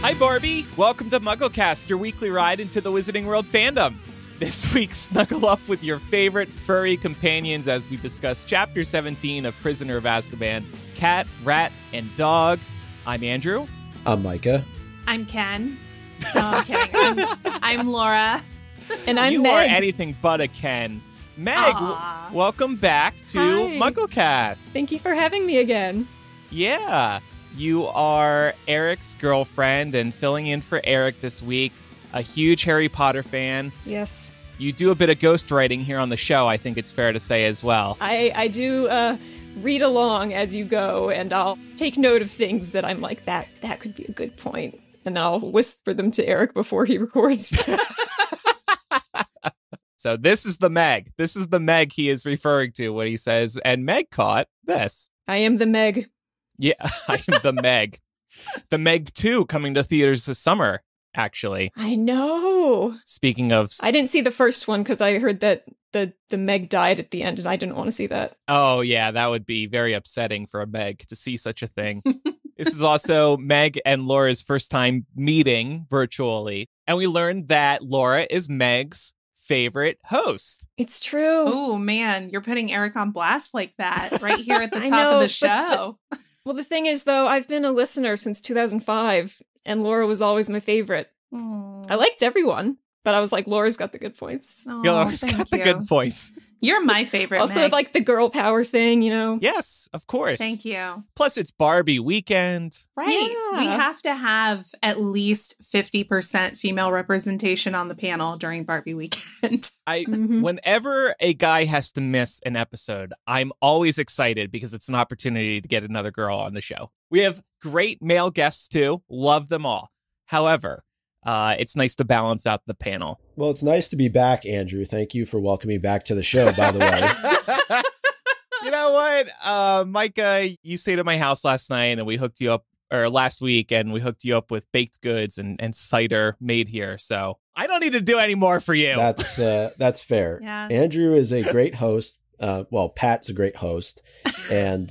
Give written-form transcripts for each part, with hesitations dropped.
Hi, Barbie. Welcome to MuggleCast, your weekly ride into the Wizarding World fandom. This week, snuggle up with your favorite furry companions as we discuss Chapter 17 of Prisoner of Azkaban, Cat, Rat, and Dog. I'm Andrew. I'm Micah. I'm Ken. No, I'm kidding. I'm Laura. And I'm you Meg. are anything but a Ken. Meg, welcome back to Hi. MuggleCast. Thank you for having me again. Yeah, you are Eric's girlfriend and filling in for Eric this week. A huge Harry Potter fan. Yes. You do a bit of ghostwriting here on the show, I think it's fair to say as well. I do read along as you go, and I'll take note of things that I'm like, that could be a good point. And then I'll whisper them to Eric before he records. So this is the Meg. This is the Meg he is referring to when he says, and Meg caught this. I am the Meg. Yeah, I am the Meg. The Meg 2 coming to theaters this summer, actually. I know. Speaking of... I didn't see the first one because I heard that the Meg died at the end, and I didn't want to see that. Oh, yeah, that would be very upsetting for a Meg to see such a thing. This is also Meg and Laura's first time meeting virtually. And we learned that Laura is Meg's favorite host. It's true. Oh, man, you're putting Eric on blast like that right here at the I top know, of the but show. Well, the thing is, though, I've been a listener since 2005, and Laura was always my favorite. I liked everyone, but I was like, Laura's got the good points. Oh, Laura's got the good points. You're my favorite, Also, Meg. like the girl power thing, you know? Yes, of course. Thank you. Plus, it's Barbie weekend. Right. Yeah. We have to have at least 50% female representation on the panel during Barbie weekend. Whenever a guy has to miss an episode, I'm always excited because it's an opportunity to get another girl on the show. We have great male guests, too. Love them all. However, it's nice to balance out the panel. Well, it's nice to be back, Andrew. Thank you for welcoming back to the show, by the way. You know what, Micah, you stayed at my house last night and we hooked you up, or last week, and we hooked you up with baked goods and cider made here. So I don't need to do any more for you. That's fair. Yeah. Andrew is a great host. Well, Pat's a great host. And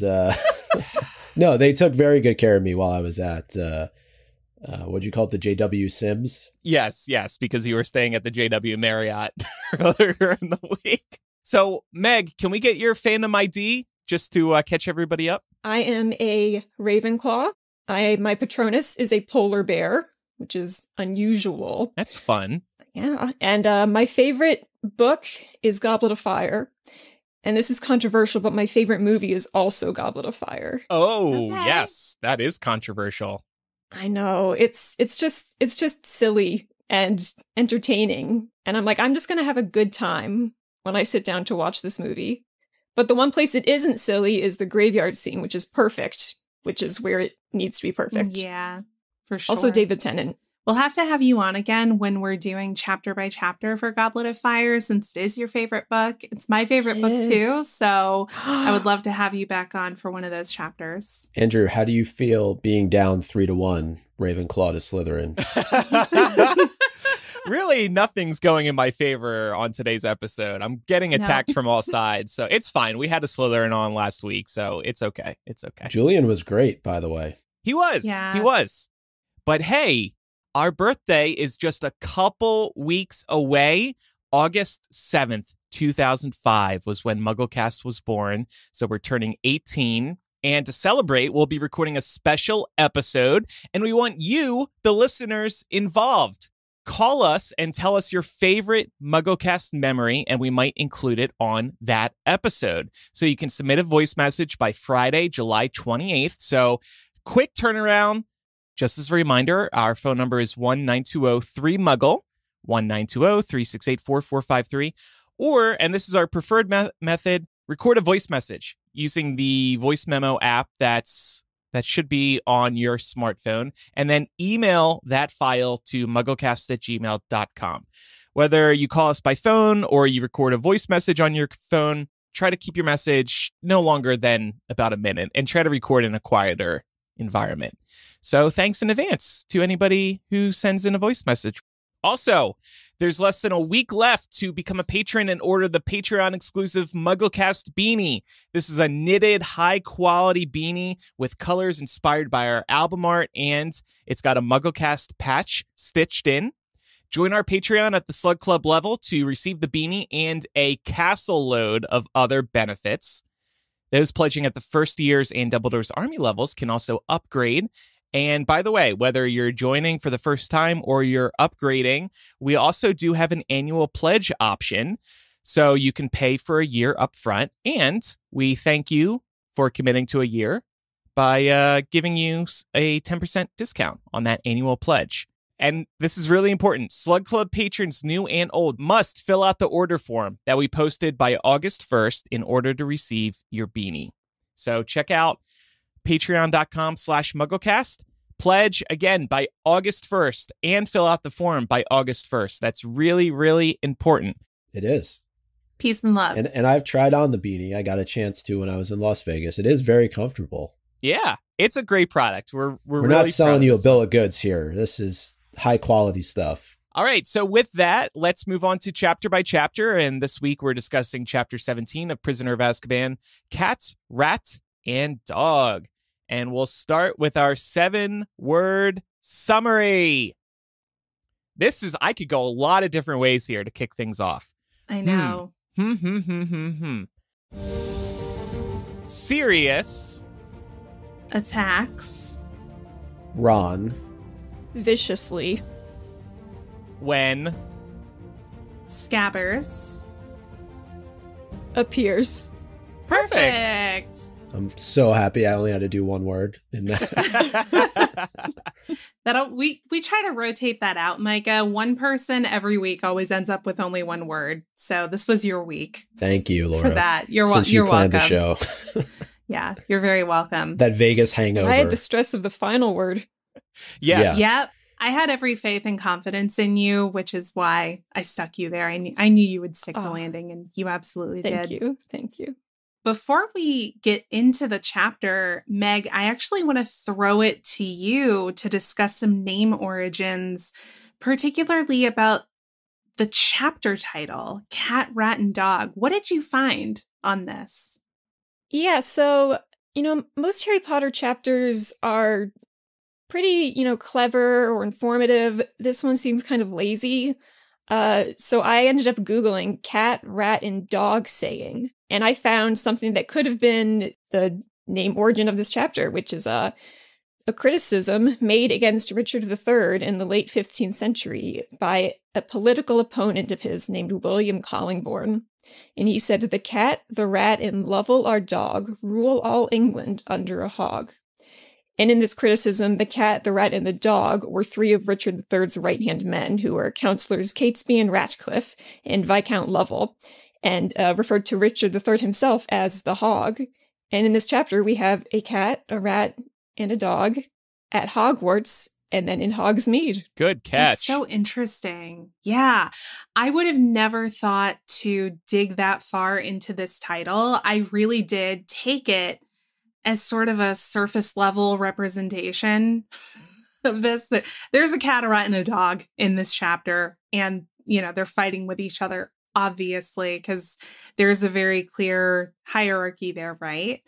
no, they took very good care of me while I was at... what'd you call it? The JW Sims? Yes, because you were staying at the JW Marriott earlier in the week. So, Meg, can we get your fandom ID just to catch everybody up? I am a Ravenclaw. My Patronus is a polar bear, which is unusual. That's fun. Yeah. And my favorite book is Goblet of Fire. And this is controversial, but my favorite movie is also Goblet of Fire. Oh, Okay. yes, that is controversial. I know. It's just silly and entertaining. And I'm like, I'm just going to have a good time when I sit down to watch this movie. But the one place it isn't silly is the graveyard scene, which is perfect, which is where it needs to be perfect. Yeah, for sure. Also David Tennant. We'll have to have you on again when we're doing chapter by chapter for Goblet of Fire, since it is your favorite book. It's my favorite book too, so I would love to have you back on for one of those chapters. Andrew, how do you feel being down 3-1, Ravenclaw to Slytherin? Really, nothing's going in my favor on today's episode. I'm getting attacked from all sides, so it's fine. We had a Slytherin on last week, so it's okay. It's okay. Julian was great, by the way. He was. Yeah. He was. But hey, our birthday is just a couple weeks away. August 7th, 2005 was when MuggleCast was born. So we're turning 18. And to celebrate, we'll be recording a special episode. And we want you, the listeners, involved. Call us and tell us your favorite MuggleCast memory, and we might include it on that episode. So you can submit a voice message by Friday, July 28th. So quick turnaround. Just as a reminder, our phone number is 1-920-3-MUGGLE, 1-920-368-4453. Or, and this is our preferred method, record a voice message using the voice memo app that should be on your smartphone, and then email that file to mugglecast@gmail.com. Whether you call us by phone or you record a voice message on your phone, try to keep your message no longer than about a minute and try to record in a quieter environment. So thanks in advance to anybody who sends in a voice message. Also, there's less than a week left to become a patron and order the Patreon-exclusive MuggleCast beanie. This is a knitted, high-quality beanie with colors inspired by our album art, and it's got a MuggleCast patch stitched in. Join our Patreon at the Slug Club level to receive the beanie and a castle load of other benefits. Those pledging at the first year's and Dumbledore's Army levels can also upgrade. And by the way, whether you're joining for the first time or you're upgrading, we also do have an annual pledge option. So you can pay for a year up front. And we thank you for committing to a year by giving you a 10% discount on that annual pledge. And this is really important. Slug Club patrons, new and old, must fill out the order form that we posted by August 1st in order to receive your beanie. So check out patreon.com/MuggleCast. Pledge, again, by August 1st and fill out the form by August 1st. That's really, really important. It is. Peace and love. And I've tried on the beanie. I got a chance to when I was in Las Vegas. It is very comfortable. Yeah, it's a great product. We're really not selling you a bill of goods here. This is high quality stuff. All right, so with that, let's move on to chapter by chapter. And this week we're discussing chapter 17 of Prisoner of Azkaban, Cat, Rat, and Dog. And we'll start with our 7-word summary. I could go a lot of different ways here to kick things off. I know. Sirius attacks Ron viciously when Scabbers appears. Perfect. I'm so happy I only had to do one word in that. We try to rotate that out, Micah. One person every week always ends up with only one word. So this was your week. Thank you, Laura. For that. You're Since you planned welcome. the show. Yeah, you're very welcome. That Vegas hangover. I had the stress of the final word. Yes. Yeah. Yep. I had every faith and confidence in you, which is why I stuck you there. I knew you would stick the landing, and you absolutely did. Thank you. Before we get into the chapter, Meg, I actually want to throw it to you to discuss some name origins, particularly about the chapter title, Cat, Rat, and Dog. What did you find on this? Yeah, so, most Harry Potter chapters are pretty, clever or informative. This one seems kind of lazy. So I ended up Googling cat, rat, and dog saying, and I found something that could have been the name origin of this chapter, which is a criticism made against Richard III in the late 15th century by a political opponent of his named William Collingbourne. And he said, "The cat, the rat, and Lovell our dog rule all England under a hog." And in this criticism, the cat, the rat, and the dog were 3 of Richard III's right-hand men, who were Councillors Catesby and Ratcliffe and Viscount Lovell, and referred to Richard III himself as the hog. And in this chapter, we have a cat, a rat, and a dog at Hogwarts, and then in Hogsmeade. Good catch. That's so interesting. Yeah. I would have never thought to dig that far into this title. I really did take it as sort of a surface level representation of this. There's a cat, a rat, and a dog in this chapter. And, they're fighting with each other, obviously, because there's a very clear hierarchy there, right?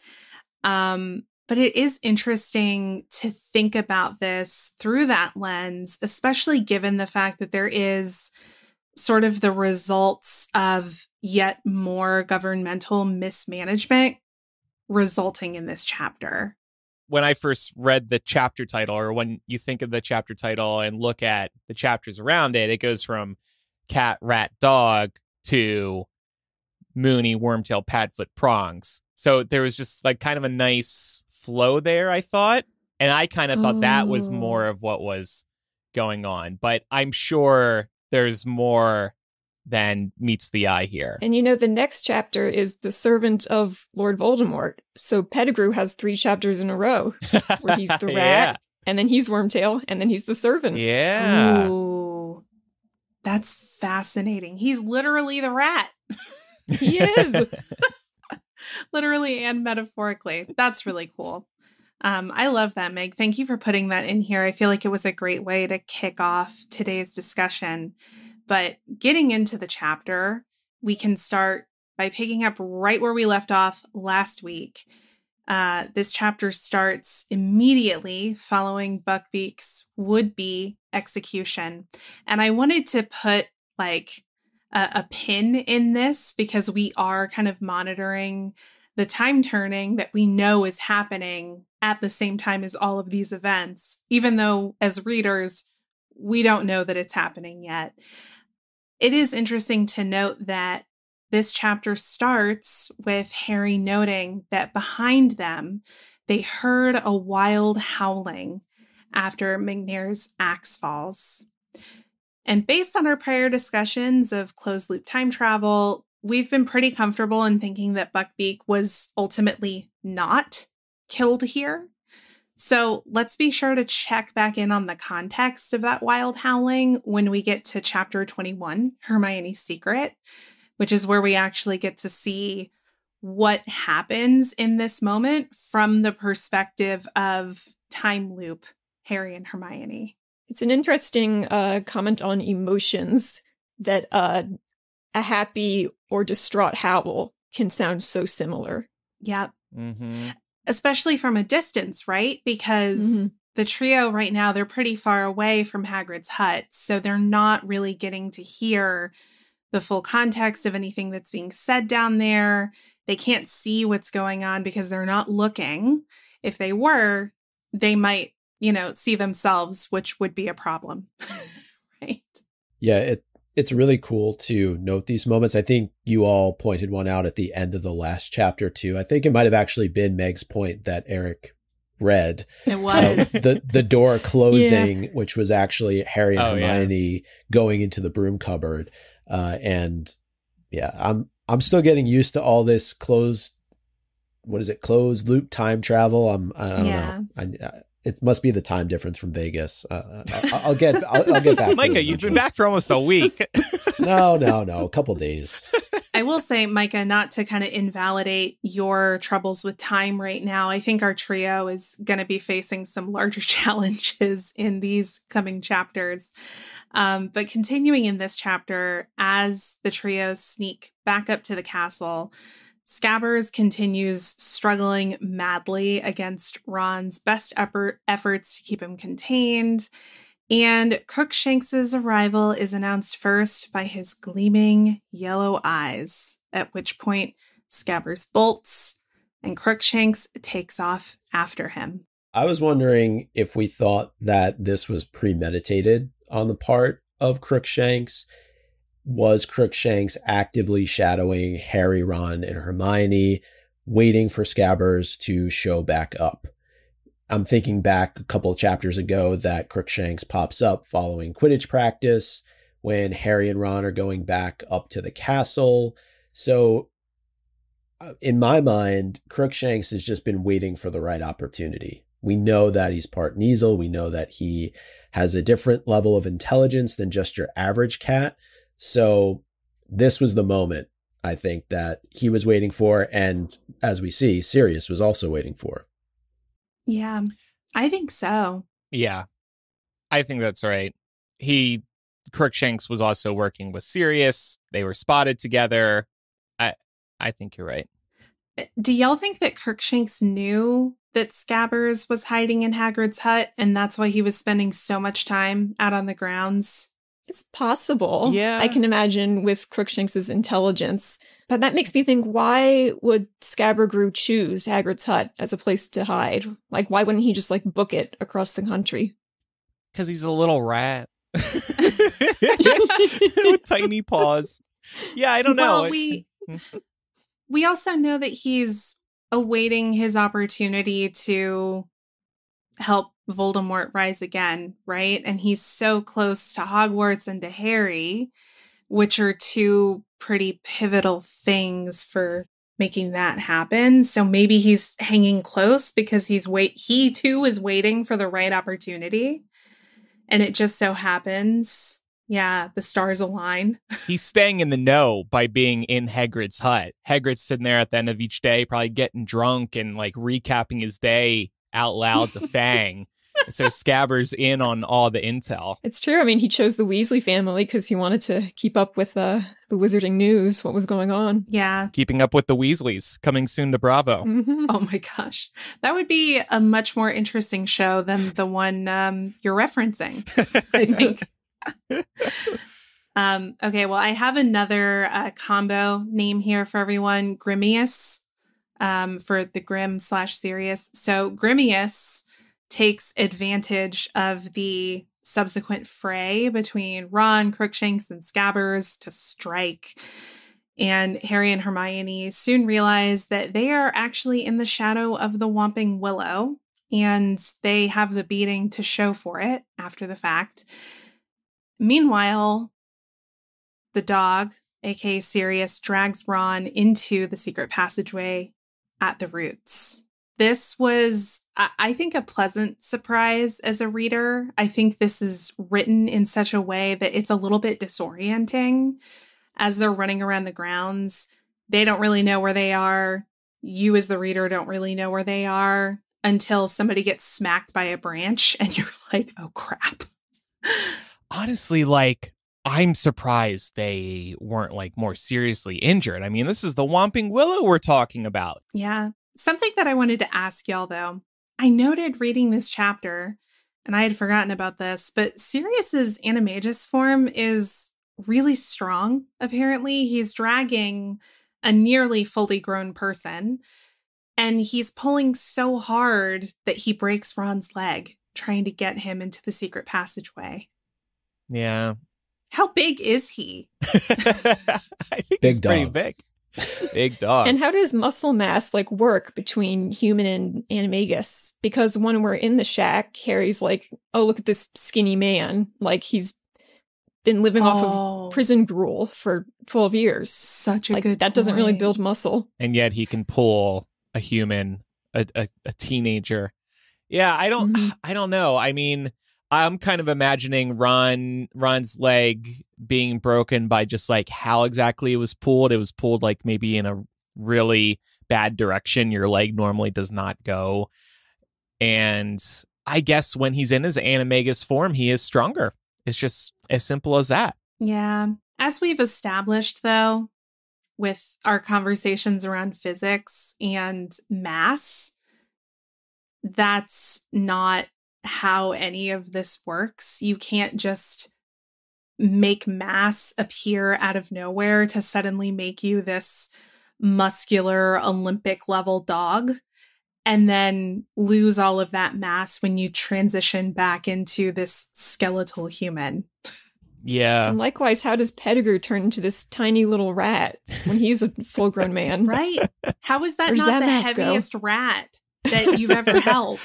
But it is interesting to think about this through that lens, especially given the fact that there is sort of the results of yet more governmental mismanagement resulting in this chapter. When I first read the chapter title, or when you think of the chapter title and look at the chapters around it, it goes from cat, rat, dog to Mooney, Wormtail, Padfoot, Prongs. So there was just like kind of a nice flow there, I thought. And I kind of thought that was more of what was going on. But I'm sure there's more than meets the eye here. And the next chapter is The Servant of Lord Voldemort. So Pettigrew has 3 chapters in a row where he's the rat, and then he's Wormtail, and then he's the servant. Yeah. Ooh, that's fascinating. He's literally the rat. He is. Literally and metaphorically. That's really cool. I love that, Meg. Thank you for putting that in here. I feel like it was a great way to kick off today's discussion. But getting into the chapter, we can start by picking up right where we left off last week. This chapter starts immediately following Buckbeak's would-be execution. And I wanted to put like a pin in this because we are kind of monitoring the time turning that we know is happening at the same time as all of these events, even though as readers, we don't know that it's happening yet. It is interesting to note that this chapter starts with Harry noting that behind them, they heard a wild howling after McNair's axe falls. And based on our prior discussions of closed loop time travel, we've been pretty comfortable in thinking that Buckbeak was ultimately not killed here. So let's be sure to check back in on the context of that wild howling when we get to chapter 21, Hermione's Secret, which is where we actually get to see what happens in this moment from the perspective of time loop Harry and Hermione. It's an interesting comment on emotions that a happy or distraught howl can sound so similar. Yep. Mm-hmm. Especially from a distance, right? Because the trio right now, they're pretty far away from Hagrid's hut. So they're not really getting to hear the full context of anything that's being said down there. They can't see what's going on because they're not looking. If they were, they might, see themselves, which would be a problem. Right? Yeah, it's really cool to note these moments. I think you all pointed one out at the end of the last chapter too. I think it might have actually been Meg's point that Eric read. It was. The door closing, which was actually Harry and Hermione going into the broom cupboard. And yeah, I'm still getting used to all this closed loop time travel. I don't know. It must be the time difference from Vegas. I'll get back. Micah, you've been back for almost a week. No, a couple days. I will say, Micah, not to kind of invalidate your troubles with time right now. I think our trio is going to be facing some larger challenges in these coming chapters. But continuing in this chapter, as the trio sneak back up to the castle, Scabbers continues struggling madly against Ron's best efforts to keep him contained. And Crookshanks' arrival is announced first by his gleaming yellow eyes, at which point Scabbers bolts and Crookshanks takes off after him. I was wondering if we thought that this was premeditated on the part of Crookshanks. Was Crookshanks actively shadowing Harry, Ron, and Hermione, waiting for Scabbers to show back up? I'm thinking back a couple of chapters ago that Crookshanks pops up following Quidditch practice when Harry and Ron are going back up to the castle. So in my mind, Crookshanks has just been waiting for the right opportunity. We know that he's part Kneasel. We know that he has a different level of intelligence than just your average cat. So this was the moment, I think, that he was waiting for. And as we see, Sirius was also waiting for. Yeah, I think so. Yeah, I think that's right. Crookshanks was also working with Sirius. They were spotted together. I think you're right. Do y'all think that Crookshanks knew that Scabbers was hiding in Hagrid's hut and that's why he was spending so much time out on the grounds? It's possible. Yeah. I can imagine with Crookshanks' intelligence. But that makes me think, why would Scabbers choose Hagrid's hut as a place to hide? Like, why wouldn't he just, book it across the country? Because he's a little rat. With tiny paws. Yeah, I don't know. Well, we also know that he's awaiting his opportunity to help Voldemort rise again, right? And he's so close to Hogwarts and to Harry, which are two pretty pivotal things for making that happen. So maybe he's hanging close because he too is waiting for the right opportunity. And it just so happens, the stars align. He's staying in the know by being in Hagrid's hut. Hagrid's sitting there at the end of each day, probably getting drunk and recapping his day out loud to Fang. So Scabbers in on all the intel. It's true. I mean, he chose the Weasley family because he wanted to keep up with the wizarding news, what was going on. Yeah. Keeping up with the Weasleys, coming soon to Bravo. Mm-hmm. Oh my gosh. That would be a much more interesting show than the one you're referencing, I think. Okay, well, I have another combo name here for everyone. Grimius, for the Grim/Sirius. So Grimius takes advantage of the subsequent fray between Ron, Crookshanks, and Scabbers to strike. And Harry and Hermione soon realize that they are actually in the shadow of the Whomping Willow, and they have the beating to show for it after the fact. Meanwhile, the dog, aka Sirius, drags Ron into the secret passageway at the roots. This was, I think, a pleasant surprise as a reader. I think this is written in such a way that it's a little bit disorienting as they're running around the grounds. They don't really know where they are. You as the reader don't really know where they are until somebody gets smacked by a branch and you're like, oh crap. Honestly, like, I'm surprised they weren't like more seriously injured. I mean, this is the Whomping Willow we're talking about. Yeah. Something that I wanted to ask y'all, though. I noted reading this chapter, and I had forgotten about this, but Sirius's Animagus form is really strong, apparently. He's dragging a nearly fully grown person, and he's pulling so hard that he breaks Ron's leg, trying to get him into the secret passageway. Yeah. How big is he? I think Big he's pretty dog. big. Big dog. And how does muscle mass like work between human and Animagus? Because when we're in the shack, Harry's like, oh, look at this skinny man. Like he's been living off of prison gruel for 12 years. Such a like, good that doesn't really point. build muscle. And yet he can pull a human, a teenager. Yeah, I don't know. I mean, I'm kind of imagining Ron's leg being broken by just like how exactly it was pulled. It was pulled like maybe in a really bad direction your leg normally does not go. And I guess when he's in his Animagus form, he is stronger. It's just as simple as that. Yeah. As we've established, though, with our conversations around physics and mass, that's not how any of this works. You can't just make mass appear out of nowhere to suddenly make you this muscular Olympic level dog and then lose all of that mass when you transition back into this skeletal human. Yeah. And likewise, how does Pettigrew turn into this tiny little rat when he's a full-grown man? Right? How is that Where's not that the mask go? heaviest rat that you've ever held?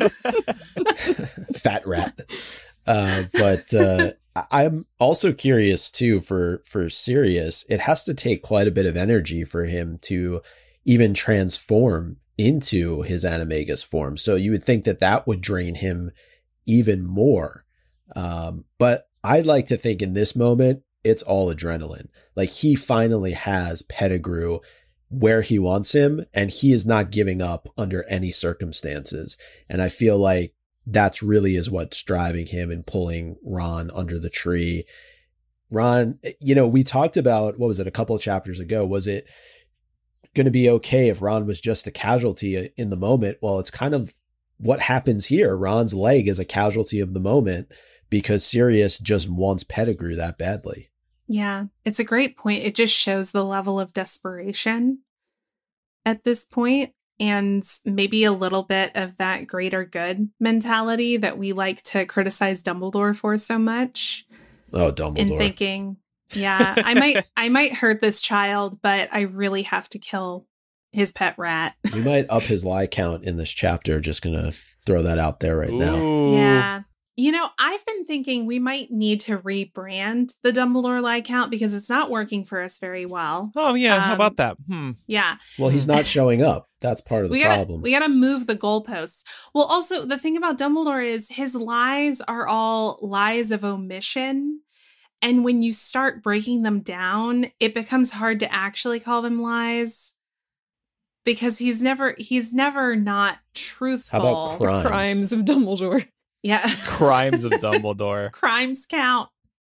Fat rat. But I'm also curious too for Sirius. It has to take quite a bit of energy for him to even transform into his Animagus form. So you would think that would drain him even more. But I'd like to think in this moment, it's all adrenaline. Like he finally has Pettigrew where he wants him, and he is not giving up under any circumstances. And I feel like that's really is what's driving him and pulling Ron under the tree. Ron, we talked about, what was it, a couple of chapters ago? Was it going to be okay if Ron was just a casualty in the moment? Well, it's kind of what happens here. Ron's leg is a casualty of the moment because Sirius just wants Pettigrew that badly. Yeah, it's a great point. It just shows the level of desperation at this point, and maybe a little bit of that greater good mentality that we like to criticize Dumbledore for so much. Oh, Dumbledore. And thinking, yeah, I might hurt this child, but I really have to kill his pet rat. We might up his lie count in this chapter. Just going to throw that out there right now. Yeah. I've been thinking we might need to rebrand the Dumbledore lie count because it's not working for us very well. Oh, yeah. How about that? Yeah. Well, he's not showing up. That's part of the problem. We got to move the goalposts. Well, also, the thing about Dumbledore is his lies are all lies of omission. And when you start breaking them down, it becomes hard to actually call them lies. because he's never not truthful. How about crimes? The crimes of Dumbledore. Yeah. Crimes of Dumbledore. Crimes count.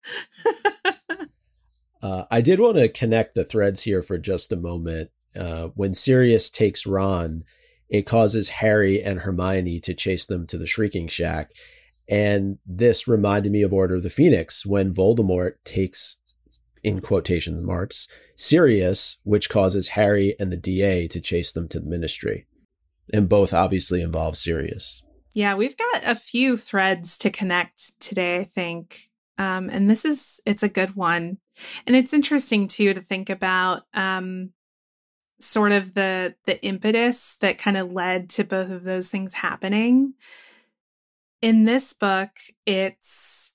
I did want to connect the threads here for just a moment. When Sirius takes Ron, it causes Harry and Hermione to chase them to the Shrieking Shack. And this reminded me of Order of the Phoenix, when Voldemort takes, in quotation marks, Sirius, which causes Harry and the DA to chase them to the Ministry. And both obviously involve Sirius. Yeah, we've got a few threads to connect today, I think. And it's a good one. And it's interesting, too, to think about sort of the impetus that kind of led to both of those things happening. In this book, it's,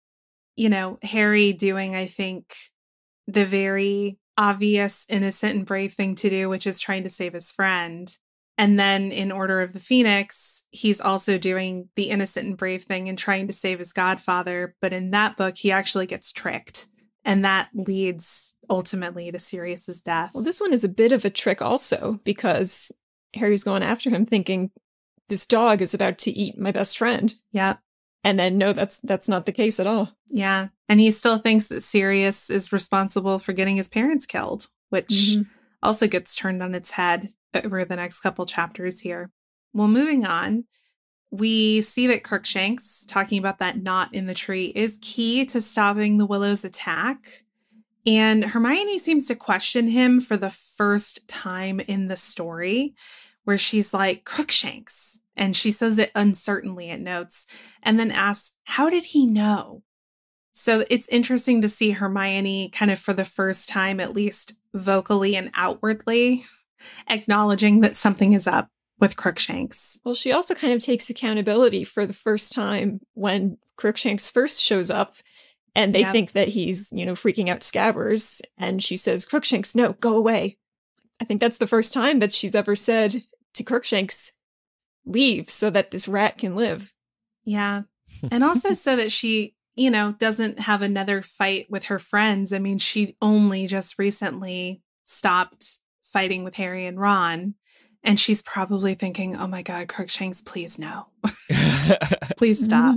Harry doing, I think, the very obvious, innocent, and brave thing to do, which is trying to save his friend. And then in Order of the Phoenix, he's also doing the innocent and brave thing and trying to save his godfather. But in that book, he actually gets tricked. And that leads ultimately to Sirius's death. Well, this one is a bit of a trick also, because Harry's going after him thinking this dog is about to eat my best friend. Yeah. And then, no, that's not the case at all. Yeah. And he still thinks that Sirius is responsible for getting his parents killed, which also gets turned on its head over the next couple chapters here. Well, moving on, we see that Crookshanks, talking about that knot in the tree, is key to stopping the Willow's attack. And Hermione seems to question him for the first time in the story, where she's like, Crookshanks. And she says it uncertainly, it notes, and then asks, how did he know? So it's interesting to see Hermione kind of for the first time, at least vocally and outwardly, acknowledging that something is up with Crookshanks. Well, she also kind of takes accountability for the first time when Crookshanks first shows up and they think that he's, freaking out Scabbers. And she says, Crookshanks, no, go away. I think that's the first time that she's ever said to Crookshanks, leave so that this rat can live. Yeah. And also so that she, doesn't have another fight with her friends. I mean, she only just recently stopped fighting with Harry and Ron. And she's probably thinking, oh my God, Crookshanks, please no. Please stop.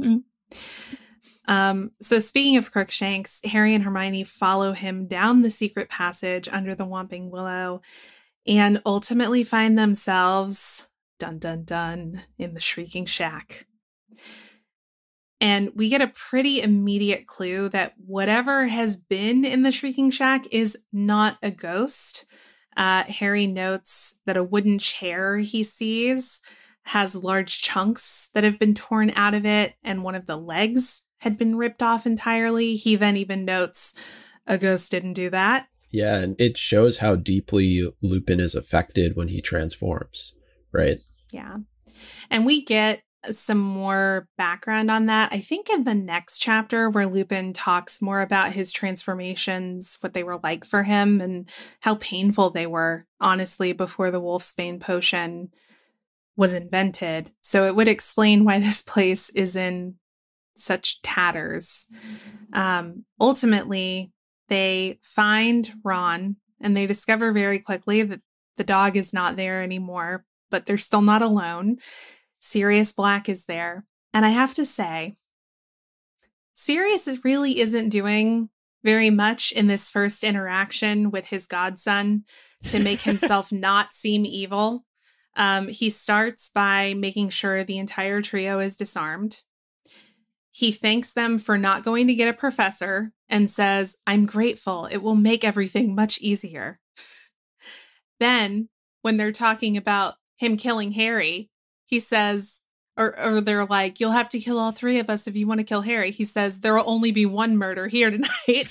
So speaking of Crookshanks, Harry and Hermione follow him down the secret passage under the Whomping Willow and ultimately find themselves, dun dun dun, in the Shrieking Shack. And we get a pretty immediate clue that whatever has been in the Shrieking Shack is not a ghost. Harry notes that a wooden chair he sees has large chunks that have been torn out of it, and one of the legs had been ripped off entirely. He then even notes a ghost didn't do that. Yeah, and it shows how deeply Lupin is affected when he transforms, right? Yeah. And we get some more background on that, I think, in the next chapter, where Lupin talks more about his transformations, what they were like for him, and how painful they were, honestly, before the Wolfsbane potion was invented. So it would explain why this place is in such tatters. Ultimately, they find Ron, and they discover very quickly that the dog is not there anymore, but they're still not alone. Sirius Black is there. And I have to say, Sirius really isn't doing very much in this first interaction with his godson to make himself not seem evil. He starts by making sure the entire trio is disarmed. He thanks them for not going to get a professor and says, I'm grateful. It will make everything much easier. Then, when they're talking about him killing Harry, he says, or they're like, you'll have to kill all three of us if you want to kill Harry. He says, there will only be one murder here tonight.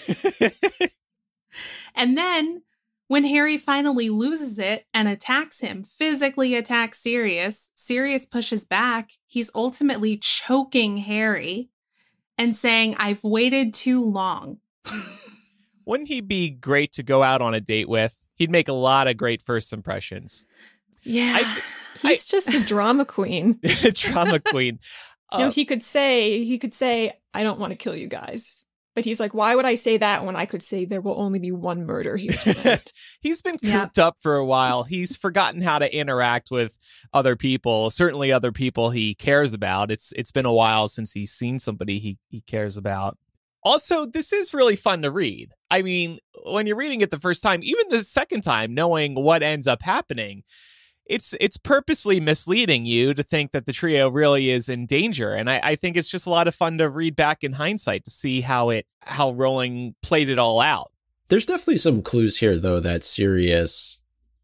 And then when Harry finally loses it and attacks him, physically attacks Sirius, Sirius pushes back. He's ultimately choking Harry and saying, I've waited too long. Wouldn't he be great to go out on a date with? He'd make a lot of great first impressions. Yeah. He's just a drama queen. Drama queen. He could say, I don't want to kill you guys. But he's like, why would I say that when I could say there will only be one murder here tonight? He's been cooped up for a while. He's forgotten how to interact with other people, certainly other people he cares about. It's been a while since he's seen somebody he cares about. Also, this is really fun to read. I mean, when you're reading it the first time, even the second time, knowing what ends up happening, it's purposely misleading you to think that the trio really is in danger. And I think it's just a lot of fun to read back in hindsight to see how Rowling played it all out. There's definitely some clues here, though, that Sirius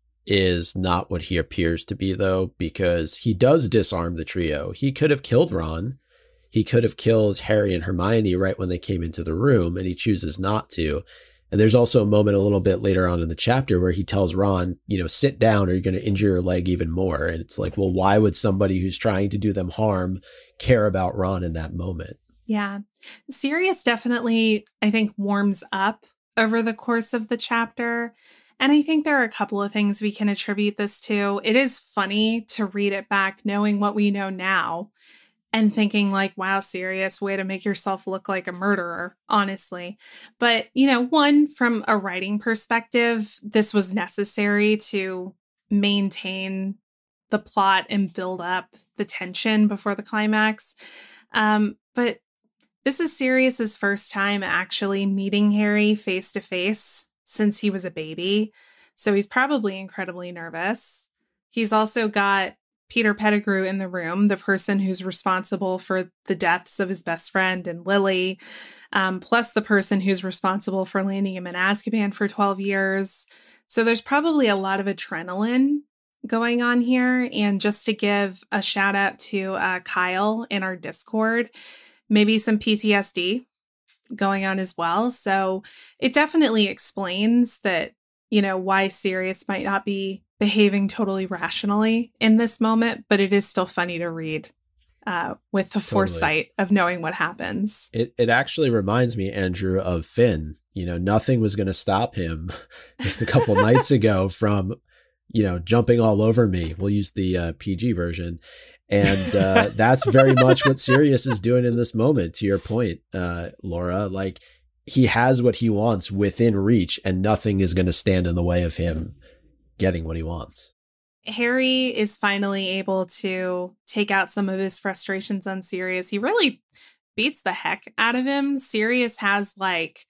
is not what he appears to be, though, because he does disarm the trio. He could have killed Ron. He could have killed Harry and Hermione right when they came into the room, and he chooses not to. And there's also a moment a little bit later on in the chapter where he tells Ron, sit down or you're going to injure your leg even more. And it's like, well, why would somebody who's trying to do them harm care about Ron in that moment? Yeah. Sirius definitely, I think, warms up over the course of the chapter. And I think there are a couple of things we can attribute this to. It is funny to read it back knowing what we know now and thinking like, wow, Sirius, way to make yourself look like a murderer, honestly. But, one, from a writing perspective, this was necessary to maintain the plot and build up the tension before the climax. But this is Sirius's first time actually meeting Harry face to face since he was a baby. So he's probably incredibly nervous. He's also got Peter Pettigrew in the room, the person who's responsible for the deaths of his best friend and Lily, plus the person who's responsible for landing him in Azkaban for 12 years. So there's probably a lot of adrenaline going on here. And just to give a shout out to Kyle in our Discord, maybe some PTSD going on as well. So it definitely explains that, why Sirius might not be behaving totally rationally in this moment, but it is still funny to read with the foresight of knowing what happens. It actually reminds me, Andrew, of Finn. Nothing was going to stop him just a couple nights ago from, jumping all over me. We'll use the PG version. And that's very much what Sirius is doing in this moment, to your point, Laura. Like, he has what he wants within reach, and nothing is going to stand in the way of him getting what he wants. Harry is finally able to take out some of his frustrations on Sirius. He really beats the heck out of him. Sirius has like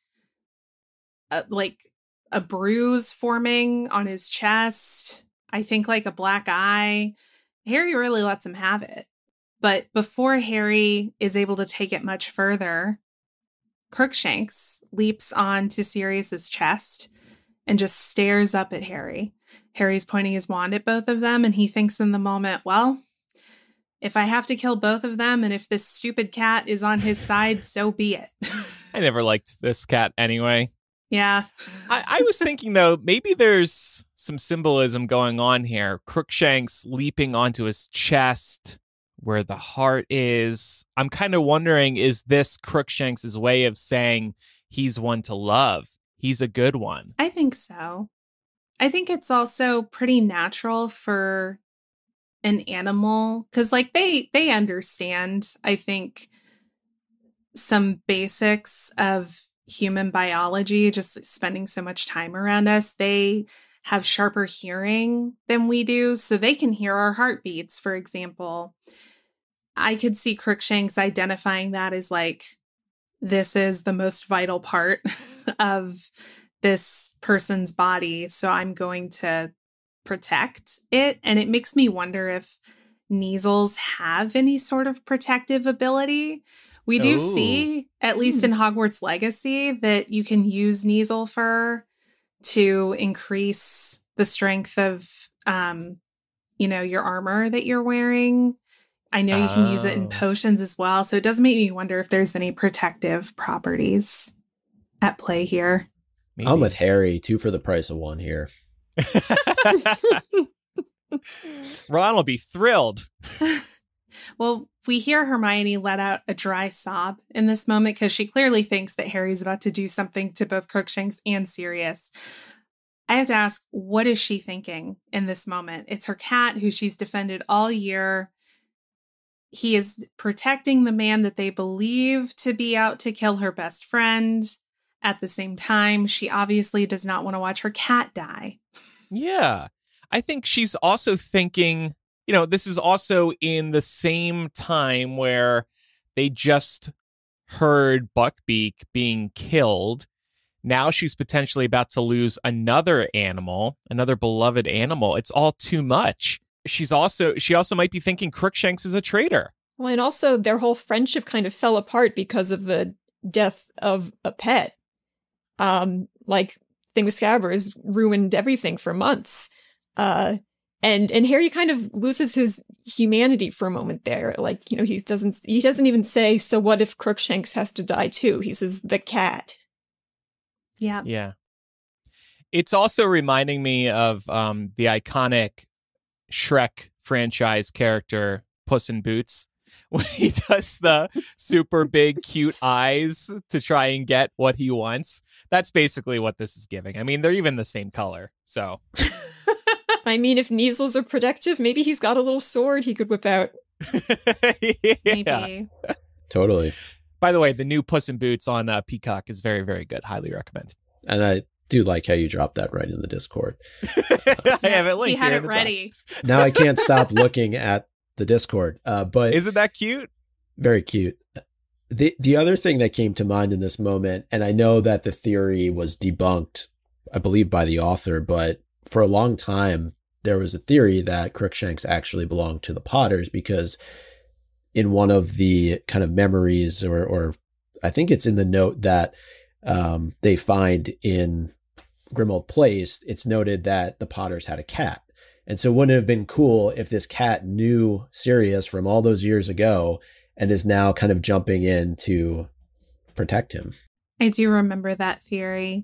a bruise forming on his chest. I think like a black eye. Harry really lets him have it. But before Harry is able to take it much further, Crookshanks leaps onto Sirius's chest and just stares up at Harry. Harry's pointing his wand at both of them, and he thinks in the moment, well, if I have to kill both of them, and if this stupid cat is on his side, so be it. I never liked this cat anyway. Yeah. I was thinking, though, maybe there's some symbolism going on here. Crookshanks leaping onto his chest where the heart is. I'm kind of wondering, is this Crookshanks' way of saying he's one to love? He's a good one. I think so. I think it's also pretty natural for an animal because like they understand, I think, some basics of human biology, just spending so much time around us. They have sharper hearing than we do, so they can hear our heartbeats, for example. I could see Crookshanks identifying that as like, this is the most vital part of this person's body, so I'm going to protect it. And it makes me wonder if Kneazles have any sort of protective ability. We do see, at least in Hogwarts Legacy, that you can use Kneazle fur to increase the strength of, your armor that you're wearing. I know you can use it in potions as well. So it does make me wonder if there's any protective properties at play here. Maybe. I'm with Harry, 2 for the price of 1 here. Ron will be thrilled. Well, we hear Hermione let out a dry sob in this moment because she clearly thinks that Harry's about to do something to both Crookshanks and Sirius. I have to ask, what is she thinking in this moment? It's her cat who she's defended all year. he is protecting the man that they believe to be out to kill her best friend. At the same time, she obviously does not want to watch her cat die. Yeah. I think she's also thinking, you know, this is also in the same time where they just heard Buckbeak being killed. Now she's potentially about to lose another animal, another beloved animal. It's all too much. She also might be thinking Crookshanks is a traitor. Well, and also their whole friendship kind of fell apart because of the death of a pet. Like thing with Scabbers ruined everything for months. And Harry kind of loses his humanity for a moment there. Like, you know, he doesn't even say, so what if Crookshanks has to die too? He says the cat. Yeah. Yeah. It's also reminding me of the iconic Shrek franchise character, Puss in Boots, when he does the super big, cute eyes to try and get what he wants. That's basically what this is giving. I mean, they're even the same color, so... I mean, if measles are protective, maybe he's got a little sword he could whip out. Yeah. Maybe. Totally. By the way, the new Puss in Boots on Peacock is very, very good. Highly recommend. And I do like how you dropped that right in the Discord. I have it linked. He had here it in the ready. Now I can't stop looking at the Discord. But Isn't that cute? very cute. The other thing that came to mind in this moment, and I know that the theory was debunked, I believe, by the author, but for a long time, there was a theory that Crookshanks actually belonged to the Potters, because in one of the kind of memories, or I think it's in the note that they find in Grimmauld Place, it's noted that the Potters had a cat. And so wouldn't it have been cool if this cat knew Sirius from all those years ago and is now kind of jumping in to protect him? I do remember that theory.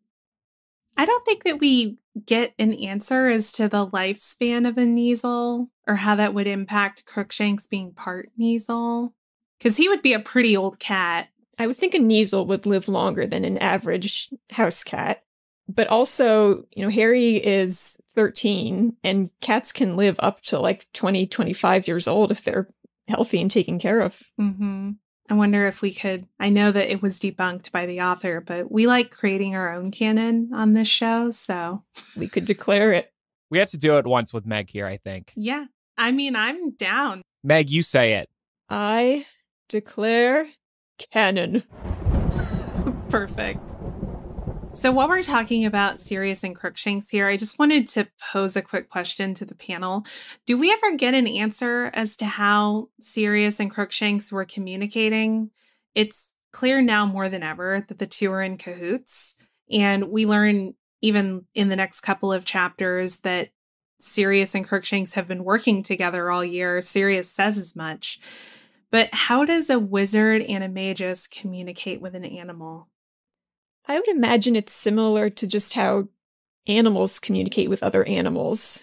I don't think that we get an answer as to the lifespan of a Kneazle or how that would impact Crookshanks being part Kneazle. Because he would be a pretty old cat. I would think a Kneazle would live longer than an average house cat. But also, you know, Harry is 13 and cats can live up to like 20, 25 years old if they're healthy and taken care of. Mm-hmm. I wonder if we could, I know that it was debunked by the author, but we like creating our own canon on this show, so. We could declare it. We have to do it once with Meg here, I think. Yeah. I mean, I'm down. Meg, you say it. I declare canon. Perfect. So while we're talking about Sirius and Crookshanks here, I just wanted to pose a quick question to the panel. Do we ever get an answer as to how Sirius and Crookshanks were communicating? It's clear now more than ever that the two are in cahoots. And we learn even in the next couple of chapters that Sirius and Crookshanks have been working together all year. Sirius says as much. But how does a wizard Animagus communicate with an animal? I would imagine it's similar to just how animals communicate with other animals.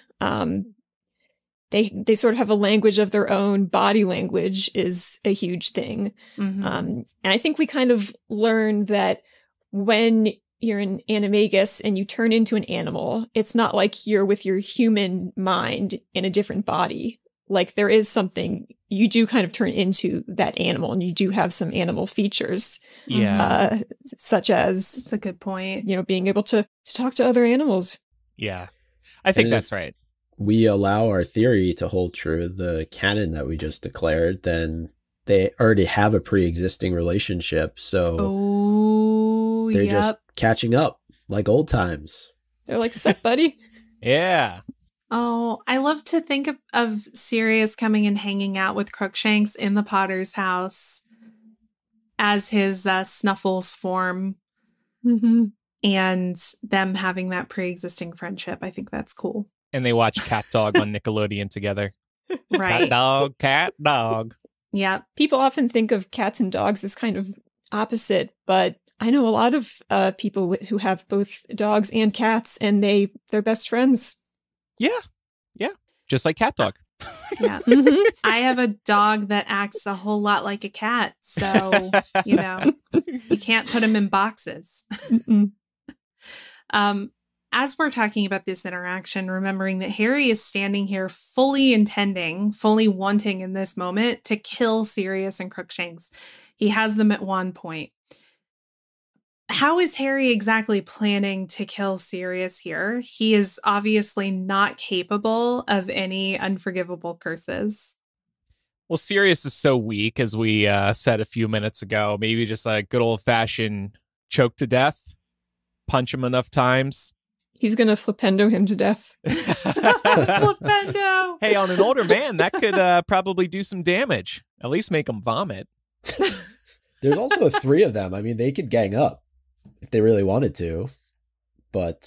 They sort of have a language of their own. Body language is a huge thing. Mm-hmm. And I think we kind of learn that when you're an animagus and you turn into an animal, it's not like you're with your human mind in a different body. Like there is something, you do kind of turn into that animal and you do have some animal features. Yeah. Such as, That's a good point. you know, being able to talk to other animals. Yeah. I think And that's if right. we allow our theory to hold true, the canon that we just declared, then they already have a pre-existing relationship. So they're just catching up like old times. They're like, sup, buddy? Yeah. Oh, I love to think of Sirius coming and hanging out with Crookshanks in the Potter's house as his Snuffles form, Mm-hmm. and them having that pre-existing friendship. I think that's cool. And they watch Cat Dog on Nickelodeon together. Cat Right. dog, cat dog. Yeah. People often think of cats and dogs as kind of opposite, but I know a lot of people who have both dogs and cats, and they're best friends. Yeah. Yeah. Just like Cat Dog. Yeah. Mm-hmm. I have a dog that acts a whole lot like a cat. So, you can't put him in boxes. I as we're talking about this interaction, remembering that Harry is standing here fully wanting in this moment to kill Sirius and Crookshanks. He has them at one point. How is Harry exactly planning to kill Sirius here? He is obviously not capable of any unforgivable curses. Well, Sirius is so weak, as we said a few minutes ago. Maybe just a good old-fashioned choke to death. Punch him enough times. He's going to flipendo him to death. Flipendo! Hey, on an older man, that could probably do some damage. At least make him vomit. There's also three of them. I mean, they could gang up if they really wanted to. But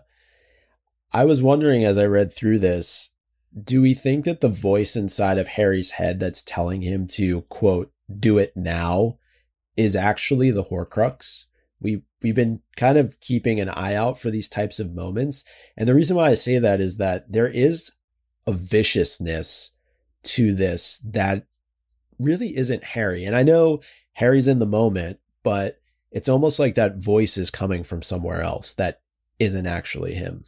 I was wondering as I read through this, do we think that the voice inside of Harry's head that's telling him to, quote, do it now is actually the Horcrux? We've been kind of keeping an eye out for these types of moments. And the reason why I say that is that there is a viciousness to this that really isn't Harry. And I know Harry's in the moment, but it's almost like that voice is coming from somewhere else that isn't actually him.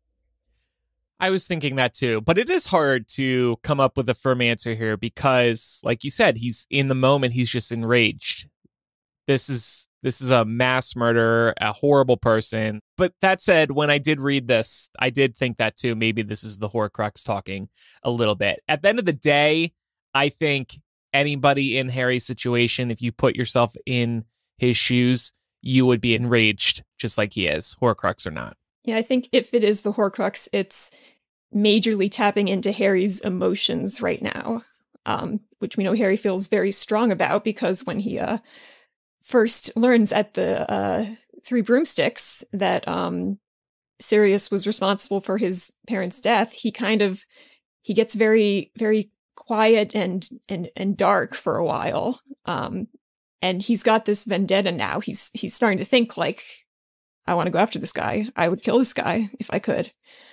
I was thinking that too, but it is hard to come up with a firm answer here because, like you said, he's in the moment. He's just enraged. This is a mass murderer, a horrible person. But that said, when I did read this, I did think that too. Maybe this is the Horcrux talking a little bit. At the end of the day, I think anybody in Harry's situation, if you put yourself in his shoes, you would be enraged just like he is, Horcrux or not. Yeah, I think if it is the Horcrux, it's majorly tapping into Harry's emotions right now, which we know Harry feels very strong about because when he first learns at the Three Broomsticks that Sirius was responsible for his parents' death, he gets very, very quiet and dark for a while. And he's got this vendetta now. He's starting to think like, I want to go after this guy. I would kill this guy if I could.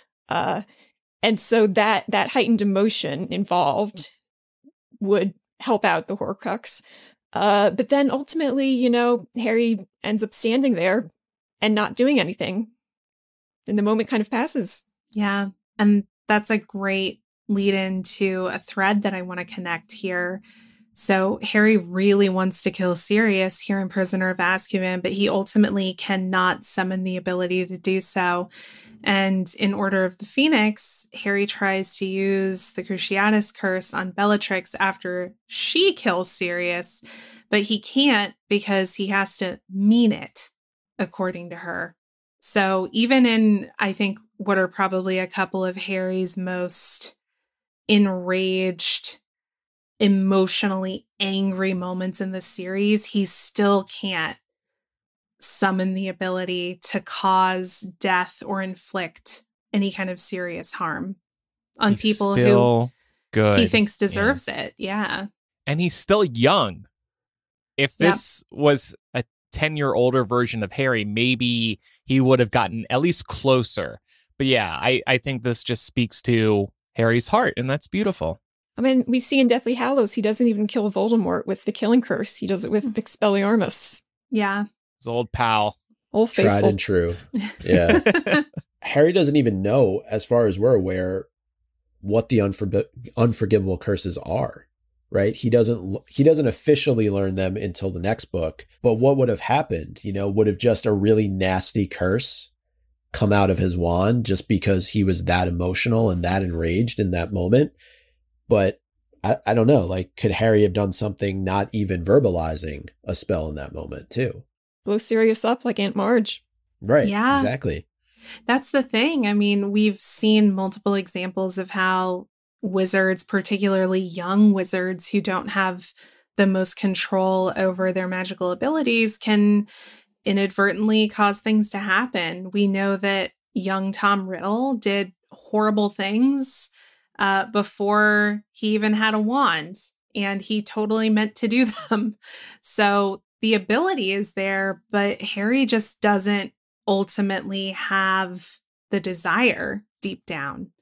And so that heightened emotion involved would help out the Horcrux. But then ultimately, Harry ends up standing there and not doing anything. And the moment kind of passes. Yeah. And that's a great lead into a thread that I want to connect here. So Harry really wants to kill Sirius here in Prisoner of Azkaban, but he ultimately cannot summon the ability to do so. And in Order of the Phoenix, Harry tries to use the Cruciatus curse on Bellatrix after she kills Sirius, but he can't because he has to mean it, according to her. So even in, I think, what are probably a couple of Harry's most enraged, emotionally angry moments in the series, he still can't summon the ability to cause death or inflict any kind of serious harm on He's people still who good. he thinks deserves it. Yeah. And he's still young. If this was a 10-year older version of Harry, maybe he would have gotten at least closer. But yeah, I think this just speaks to Harry's heart, and that's beautiful. I mean, we see in Deathly Hallows, he doesn't even kill Voldemort with the killing curse. He does it with Expelliarmus. Yeah. His old pal. Old faithful. Tried and true. Yeah. Harry doesn't even know, as far as we're aware, what the unforgivable curses are, right? He doesn't officially learn them until the next book. But what would have happened, would have just a really nasty curse come out of his wand just because he was that emotional and that enraged in that moment. But I don't know, like, could Harry have done something not even verbalizing a spell in that moment too? Blow Sirius up like Aunt Marge. Right. Yeah. Exactly. That's the thing. I mean, we've seen multiple examples of how wizards, particularly young wizards who don't have the most control over their magical abilities, can inadvertently cause things to happen. We know that young Tom Riddle did horrible things before he even had a wand, and he totally meant to do them. So the ability is there, but Harry just doesn't ultimately have the desire deep down.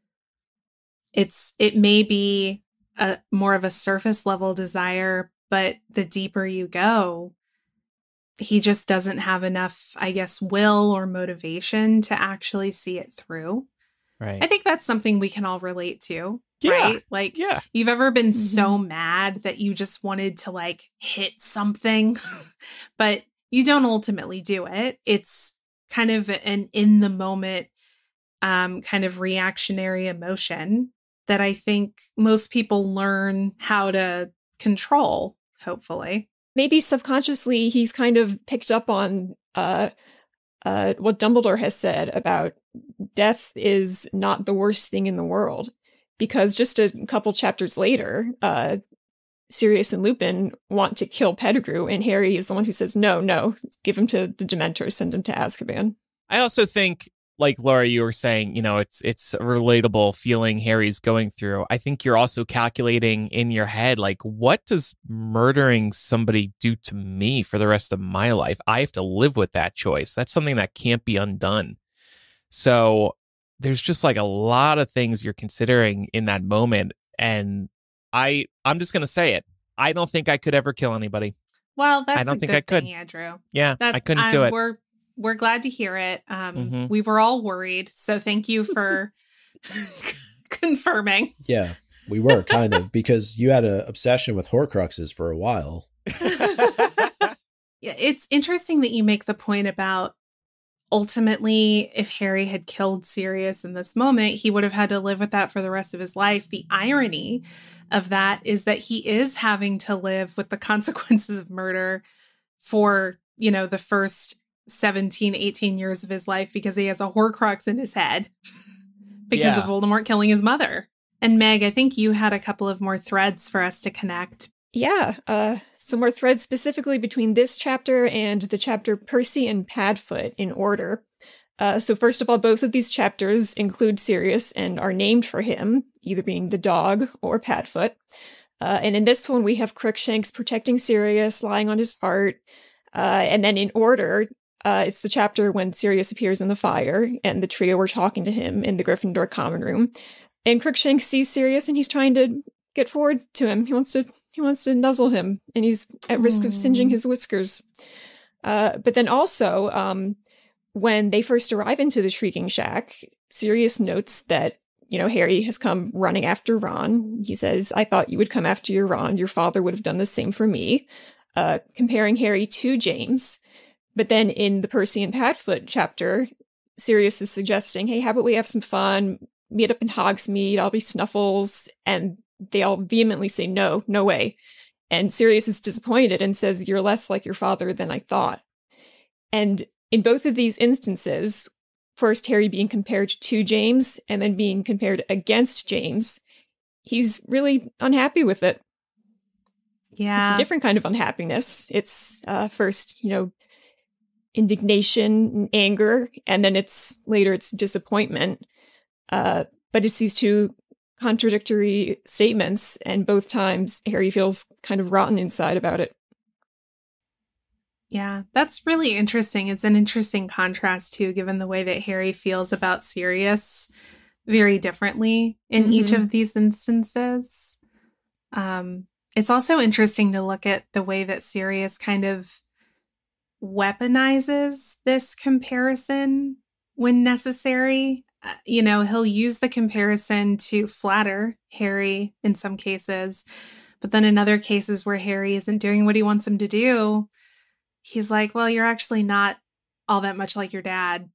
It may be a more of a surface level desire, but the deeper you go, he just doesn't have enough, I guess, will or motivation to actually see it through. Right. I think that's something we can all relate to, Yeah. right? Like, Yeah. you've ever been so mad that you just wanted to like hit something, but you don't ultimately do it. It's kind of an in the moment kind of reactionary emotion that I think most people learn how to control, hopefully. Maybe subconsciously he's kind of picked up on what Dumbledore has said about death is not the worst thing in the world. Because just a couple chapters later, Sirius and Lupin want to kill Pettigrew, and Harry is the one who says, no, give him to the Dementors, send him to Azkaban. I also think, like Laura, you were saying, it's a relatable feeling Harry's going through. I think you're also calculating in your head, like, what does murdering somebody do to me for the rest of my life? I have to live with that choice. That's something that can't be undone. So there's just like a lot of things you're considering in that moment. And I'm just going to say it. I don't think I could ever kill anybody. Well, that's I don't a think good I could. thing, Andrew. Yeah, I couldn't do it. We're glad to hear it. We were all worried. So thank you for confirming. Yeah, we were kind of, because you had an obsession with Horcruxes for a while. Yeah, it's interesting that you make the point about ultimately, if Harry had killed Sirius in this moment, he would have had to live with that for the rest of his life. The irony of that is that he is having to live with the consequences of murder for, the first 17, 18 years of his life because he has a Horcrux in his head because of Voldemort killing his mother. And Meg, I think you had a couple of more threads for us to connect. Yeah, some more threads specifically between this chapter and the chapter Percy and Padfoot in order. So first of all, both of these chapters include Sirius and are named for him, either being the dog or Padfoot. And in this one, we have Crookshanks protecting Sirius, lying on his heart. And then in order, it's the chapter when Sirius appears in the fire and the trio are talking to him in the Gryffindor common room. And Crookshanks sees Sirius and he's trying to get forward to him. He wants to nuzzle him, and he's at risk of singeing his whiskers. But then also, when they first arrive into the Shrieking Shack, Sirius notes that, Harry has come running after Ron. He says, "I thought you would come after your Ron. Your father would have done the same for me," comparing Harry to James. But then in the Percy and Padfoot chapter, Sirius is suggesting, "Hey, how about we have some fun? Meet up in Hogsmeade. I'll be Snuffles." And they all vehemently say, no way. And Sirius is disappointed and says, "You're less like your father than I thought." And in both of these instances, first Harry being compared to James and then being compared against James, he's really unhappy with it. Yeah. It's a different kind of unhappiness. It's first, indignation and anger, and then it's disappointment. But it's these two contradictory statements, and both times Harry feels kind of rotten inside about it. Yeah, that's really interesting. It's an interesting contrast too, given the way that Harry feels about Sirius very differently in each of these instances. It's also interesting to look at the way that Sirius kind of weaponizes this comparison when necessary. He'll use the comparison to flatter Harry in some cases, but then in other cases where Harry isn't doing what he wants him to do, he's like, "Well, you're actually not all that much like your dad."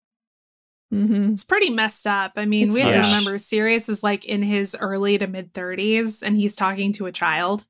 It's pretty messed up. I mean, we have to remember Sirius is like in his early to mid 30s and he's talking to a child.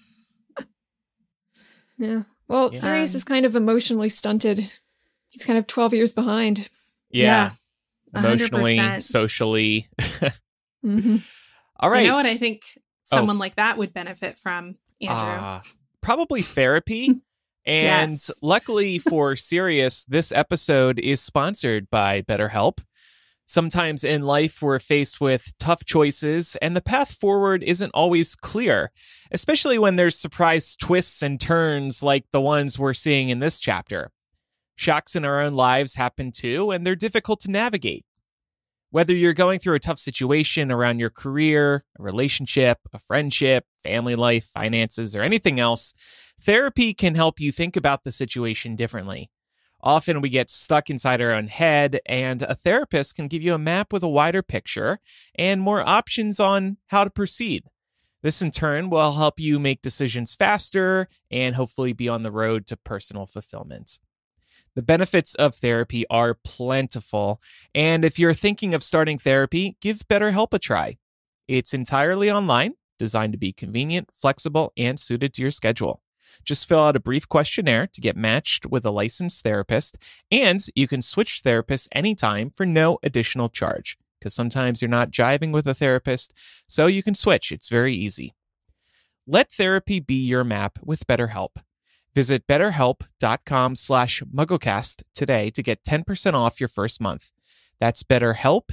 Yeah. Well, Sirius is kind of emotionally stunted. He's kind of 12 years behind. Yeah. 100%. Emotionally, socially. All right. You know what I think someone like that would benefit from, Andrew? Probably therapy. And luckily for Sirius, this episode is sponsored by BetterHelp. Sometimes in life, we're faced with tough choices, and the path forward isn't always clear, especially when there's surprise twists and turns like the ones we're seeing in this chapter. Shocks in our own lives happen too, and they're difficult to navigate. Whether you're going through a tough situation around your career, a relationship, a friendship, family life, finances, or anything else, Therapy can help you think about the situation differently. Often we get stuck inside our own head, and a therapist can give you a map with a wider picture and more options on how to proceed. This in turn will help you make decisions faster and hopefully be on the road to personal fulfillment. The benefits of therapy are plentiful, and if you're thinking of starting therapy, give BetterHelp a try. It's entirely online, designed to be convenient, flexible, and suited to your schedule. Just fill out a brief questionnaire to get matched with a licensed therapist, and you can switch therapists anytime for no additional charge, because sometimes you're not jiving with a therapist, so you can switch. It's very easy. Let therapy be your map with BetterHelp. Visit betterhelp.com/MuggleCast today to get 10% off your first month. That's BetterHelp,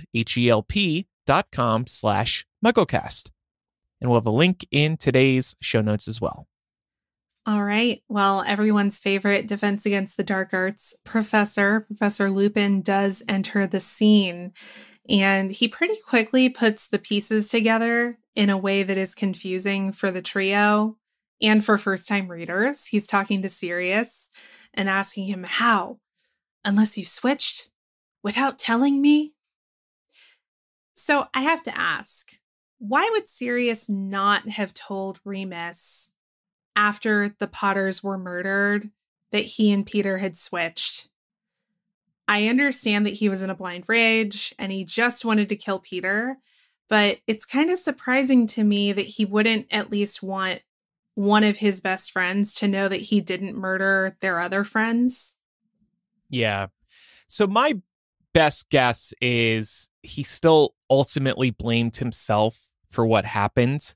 HELP.com/MuggleCast. And we'll have a link in today's show notes as well. All right. Well, everyone's favorite Defense Against the Dark Arts Professor Lupin does enter the scene. And he pretty quickly puts the pieces together in a way that is confusing for the trio and for first-time readers. He's talking to Sirius and asking him, how? Unless you switched? Without telling me? So I have to ask, why would Sirius not have told Remus after the Potters were murdered that he and Peter had switched? I understand that he was in a blind rage and he just wanted to kill Peter, but it's kind of surprising to me that he wouldn't at least want one of his best friends to know that he didn't murder their other friends. Yeah. So my best guess is he still ultimately blamed himself for what happened.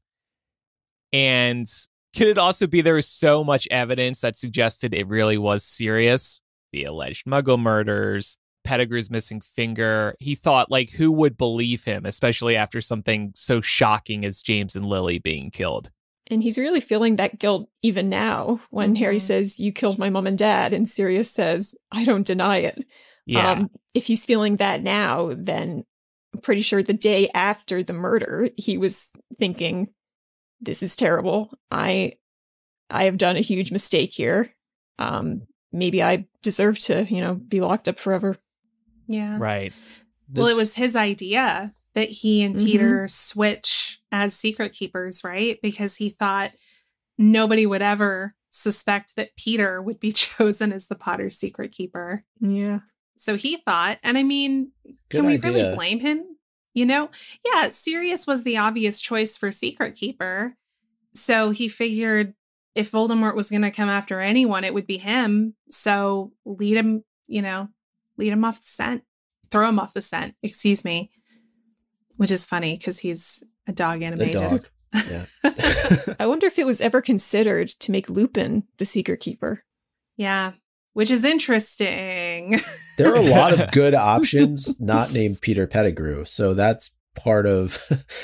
And could it also be there was so much evidence that suggested it really was Sirius? The alleged Muggle murders, Pettigrew's missing finger. He thought, like, who would believe him, especially after something so shocking as James and Lily being killed? And he's really feeling that guilt even now when Harry says, you killed my mom and dad, and Sirius says, I don't deny it. Yeah. If he's feeling that now, then I'm pretty sure the day after the murder, he was thinking, this is terrible. I have done a huge mistake here. Maybe I deserve to, be locked up forever. Yeah. Right. Well, it was his idea that he and Peter switch as secret keepers, right? Because he thought nobody would ever suspect that Peter would be chosen as the Potter's secret keeper. Yeah. So he thought, and I mean, Good can we idea. really blame him? Yeah, Sirius was the obvious choice for secret keeper. So he figured if Voldemort was going to come after anyone, it would be him. So lead him off the scent. Throw him off the scent, excuse me. Which is funny because he's a dog animagus. Yeah. I wonder if it was ever considered to make Lupin the secret keeper. Yeah, which is interesting. There are a lot of good options not named Peter Pettigrew. So that's part of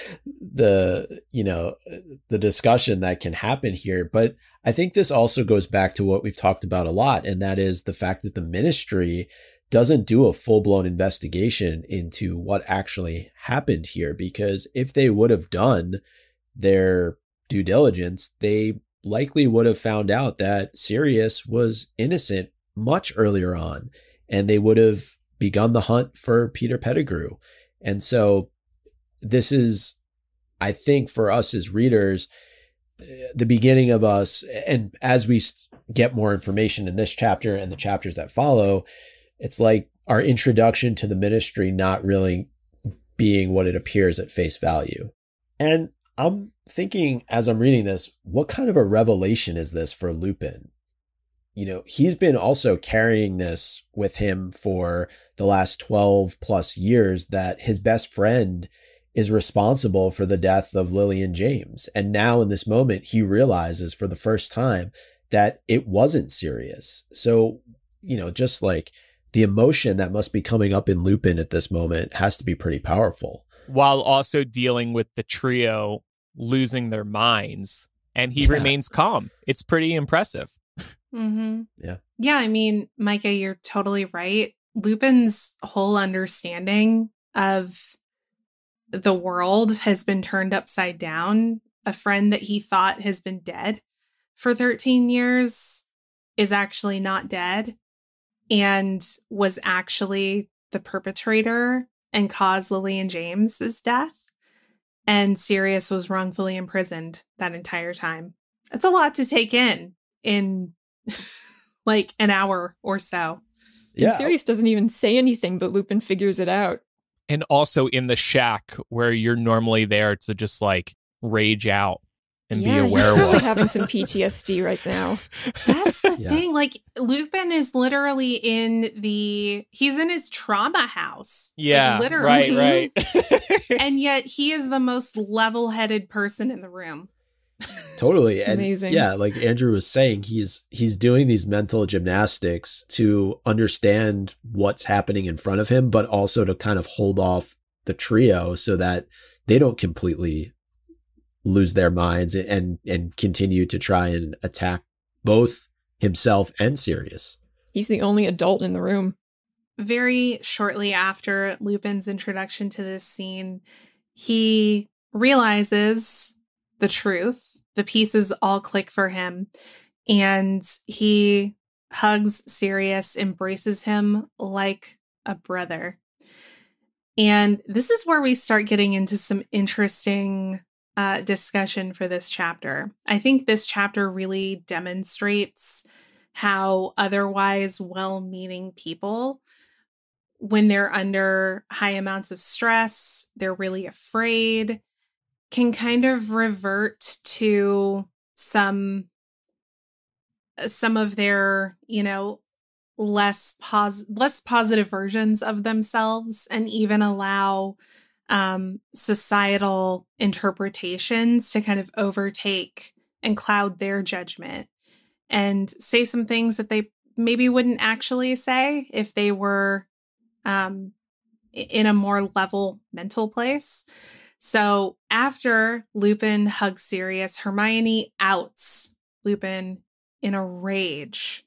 the discussion that can happen here. But I think this also goes back to what we've talked about a lot, and that is the fact that the Ministry doesn't do a full-blown investigation into what actually happened here, because if they would have done their due diligence, they likely would have found out that Sirius was innocent much earlier on, and they would have begun the hunt for Peter Pettigrew. And so this is, I think, for us as readers, the beginning of us, and as we get more information in this chapter and the chapters that follow, it's like our introduction to the Ministry not really being what it appears at face value. And I'm thinking, as I'm reading this, what kind of a revelation is this for Lupin? He's been also carrying this with him for the last 12 plus years, that his best friend is responsible for the death of Lily and James. And now in this moment, he realizes for the first time that it wasn't Sirius. So, just like the emotion that must be coming up in Lupin at this moment has to be pretty powerful. While also dealing with the trio losing their minds, and he remains calm. It's pretty impressive. Mm-hmm. Yeah. Yeah, I mean, Micah, you're totally right. Lupin's whole understanding of the world has been turned upside down. A friend that he thought has been dead for 13 years is actually not dead and was actually the perpetrator and caused Lily and James's death. And Sirius was wrongfully imprisoned that entire time. It's a lot to take in like an hour or so. Yeah. And Sirius doesn't even say anything, but Lupin figures it out. And also in the shack where you're normally there to just like rage out and be a werewolf. He's probably having some PTSD right now. That's the thing. Like, Lupin is literally he's in his trauma house. Yeah, like, literally. right. And yet he is the most level-headed person in the room. Totally. And amazing. Yeah, like Andrew was saying, he's doing these mental gymnastics to understand what's happening in front of him, but also to kind of hold off the trio so that they don't completely lose their minds and continue to try and attack both himself and Sirius. He's the only adult in the room. Very shortly after Lupin's introduction to this scene, he realizes the truth. The pieces all click for him. And he hugs Sirius, embraces him like a brother. And this is where we start getting into some interesting discussion for this chapter. I think this chapter really demonstrates how otherwise well-meaning people, when they're under high amounts of stress, they're really afraid, can kind of revert to some of their, less positive versions of themselves, and even allow societal interpretations to kind of overtake and cloud their judgment and say some things that they maybe wouldn't actually say if they were in a more level mental place. So after Lupin hugs Sirius, Hermione outs Lupin in a rage.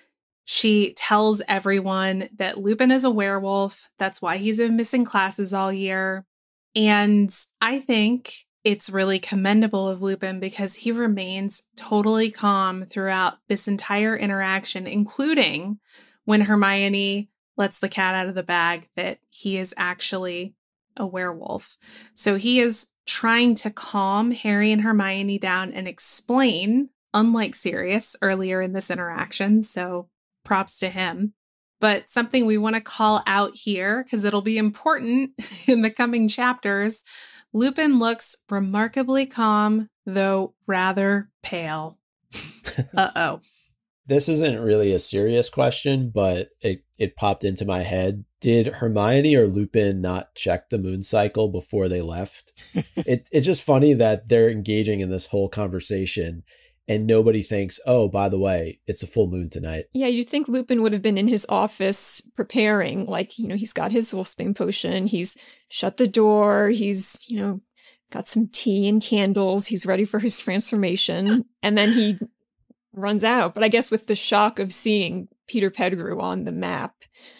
She tells everyone that Lupin is a werewolf. That's why he's been missing classes all year. And I think it's really commendable of Lupin because he remains totally calm throughout this entire interaction, including when Hermione lets the cat out of the bag that he is actually a werewolf. So he is trying to calm Harry and Hermione down and explain, unlike Sirius earlier in this interaction. So props to him. But something we want to call out here, because it'll be important in the coming chapters, Lupin looks remarkably calm, though rather pale. Uh-oh. This isn't really a serious question, but it popped into my head. Did Hermione or Lupin not check the moon cycle before they left? It's just funny that they're engaging in this whole conversation and nobody thinks, oh, by the way, it's a full moon tonight. Yeah, you'd think Lupin would have been in his office preparing, like, he's got his Wolfsbane potion, he's shut the door, he's, got some tea and candles, he's ready for his transformation, and then he runs out. But I guess with the shock of seeing Peter Pettigrew on the map,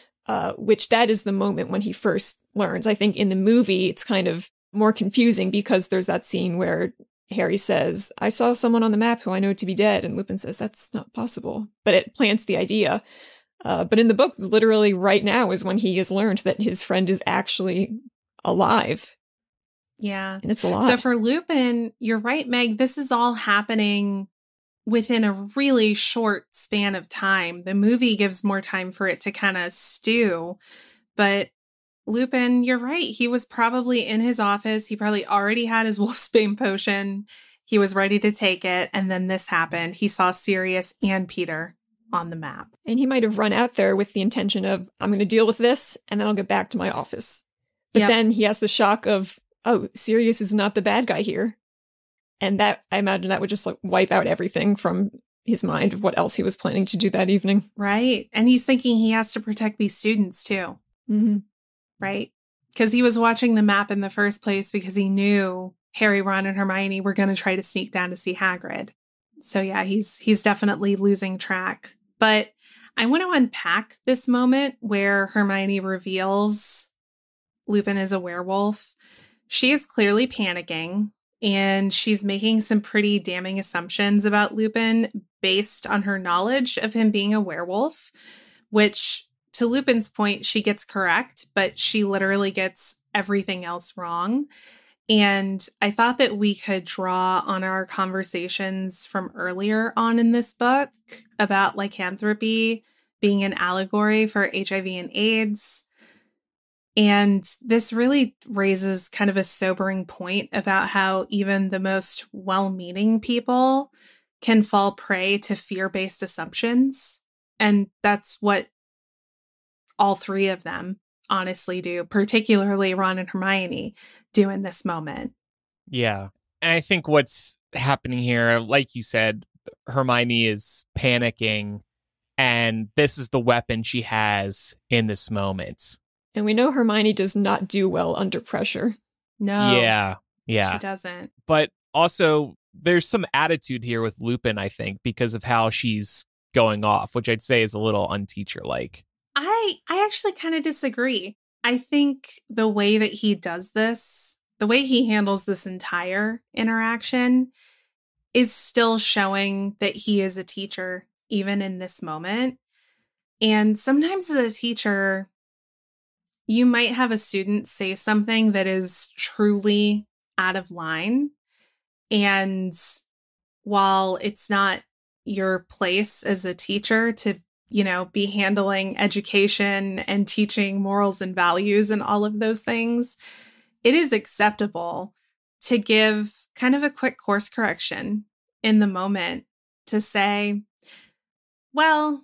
which that is the moment when he first learns. I think in the movie, it's kind of more confusing because there's that scene where Harry says, I saw someone on the map who I know to be dead. And Lupin says, that's not possible. But it plants the idea. But in the book, literally right now is when he has learned that his friend is actually alive. Yeah. And it's a lot. So for Lupin, you're right, Meg, this is all happening within a really short span of time. The movie gives more time for it to kind of stew. But Lupin, you're right. He was probably in his office. He probably already had his Wolfsbane potion. He was ready to take it. And then this happened. He saw Sirius and Peter on the map. And he might have run out there with the intention of, I'm going to deal with this and then I'll get back to my office. But then he has the shock of, oh, Sirius is not the bad guy here. And that, I imagine that would just like wipe out everything from his mind of what else he was planning to do that evening. Right. And he's thinking he has to protect these students too. Mm-hmm. Right? Because he was watching the map in the first place because he knew Harry, Ron, and Hermione were going to try to sneak down to see Hagrid. So yeah, he's definitely losing track. But I want to unpack this moment where Hermione reveals Lupin is a werewolf. She is clearly panicking. and she's making some pretty damning assumptions about Lupin based on her knowledge of him being a werewolf, which, to Lupin's point, she gets correct, but she literally gets everything else wrong. And I thought that we could draw on our conversations from earlier on in this book about lycanthropy being an allegory for HIV and AIDS. And this really raises kind of a sobering point about how even the most well-meaning people can fall prey to fear-based assumptions. And that's what all three of them honestly do, particularly Ron and Hermione do in this moment. Yeah. And I think what's happening here, like you said, Hermione is panicking, and this is the weapon she has in this moment. And we know Hermione does not do well under pressure. No. Yeah. She doesn't. But also, there's some attitude here with Lupin, I think, because of how she's going off, which I'd say is a little unteacher-like. I actually kind of disagree. I think the way that he does this, the way he handles this entire interaction, is still showing that he is a teacher, even in this moment. And sometimes as a teacher, you might have a student say something that is truly out of line. And while it's not your place as a teacher to, be handling education and teaching morals and values and all of those things, it is acceptable to give kind of a quick course correction in the moment to say, well,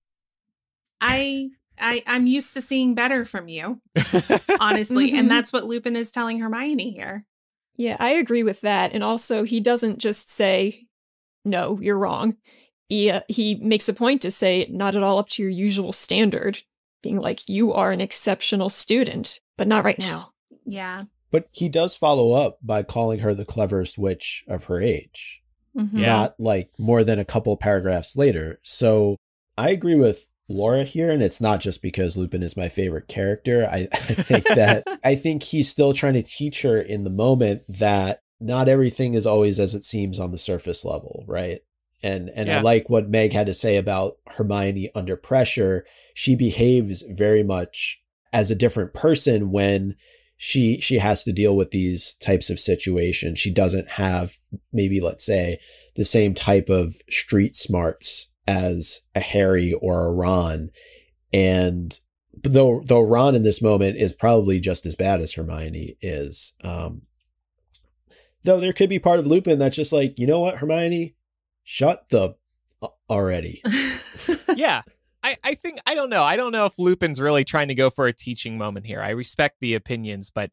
I'm used to seeing better from you, honestly. And that's what Lupin is telling Hermione here. Yeah, I agree with that. And also, he doesn't just say, no, you're wrong. He makes a point to say, not at all up to your usual standard, being like, you are an exceptional student, but not right now. Yeah. But he does follow up by calling her the cleverest witch of her age. Mm-hmm. Yeah. Not like more than a couple paragraphs later. So I agree with Laura here, and it's not just because Lupin is my favorite character. I think he's still trying to teach her in the moment that not everything is always as it seems on the surface level, right? And Yeah. I like what Meg had to say about Hermione under pressure. She behaves very much as a different person when she has to deal with these types of situations. She doesn't have maybe, let's say, the same type of street smarts as a Harry or a Ron. And though Ron in this moment is probably just as bad as Hermione is, though there could be part of Lupin that's just like, you know what, Hermione, shut the already. Yeah. I think, I don't know. I don't know if Lupin's really trying to go for a teaching moment here. I respect the opinions, but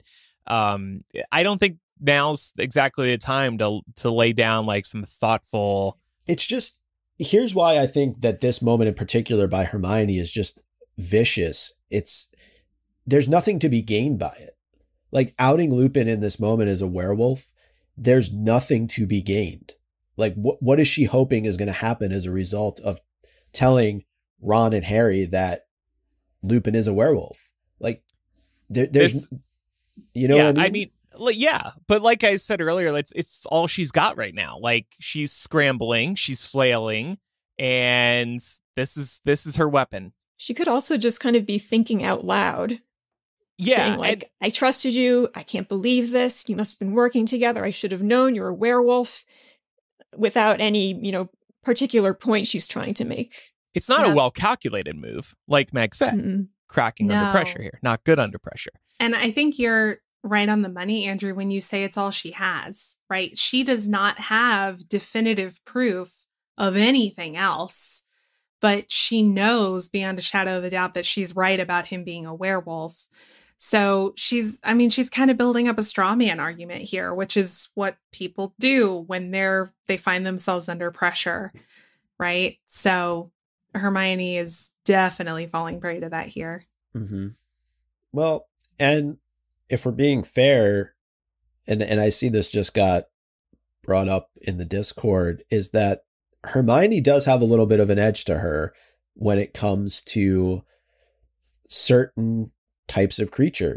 I don't think now's exactly the time to lay down like some thoughtful. It's just, here's why I think that this moment in particular by Hermione is just vicious. There's nothing to be gained by it. Like outing Lupin in this moment as a werewolf, there's nothing to be gained. Like what is she hoping is going to happen as a result of telling Ron and Harry that Lupin is a werewolf? Like there's, you know what I mean? Yeah, but like I said earlier, it's all she's got right now. Like she's scrambling, she's flailing, and this is her weapon. She could also just kind of be thinking out loud. Yeah, saying like, I trusted you. I can't believe this. You must have been working together. I should have known you're a werewolf, without any, particular point she's trying to make. It's not a well-calculated move, like Meg said. Mm-mm. Cracking under pressure here. Not good under pressure. And I think you're right on the money, Andrew, when you say it's all she has, right? She does not have definitive proof of anything else, but she knows beyond a shadow of a doubt that she's right about him being a werewolf. So she's kind of building up a straw man argument here, which is what people do when they find themselves under pressure, right? So Hermione is definitely falling prey to that here. Mm-hmm. Well, and if we're being fair, and I see this just got brought up in the Discord, is that Hermione does have a little bit of an edge to her when it comes to certain types of creatures,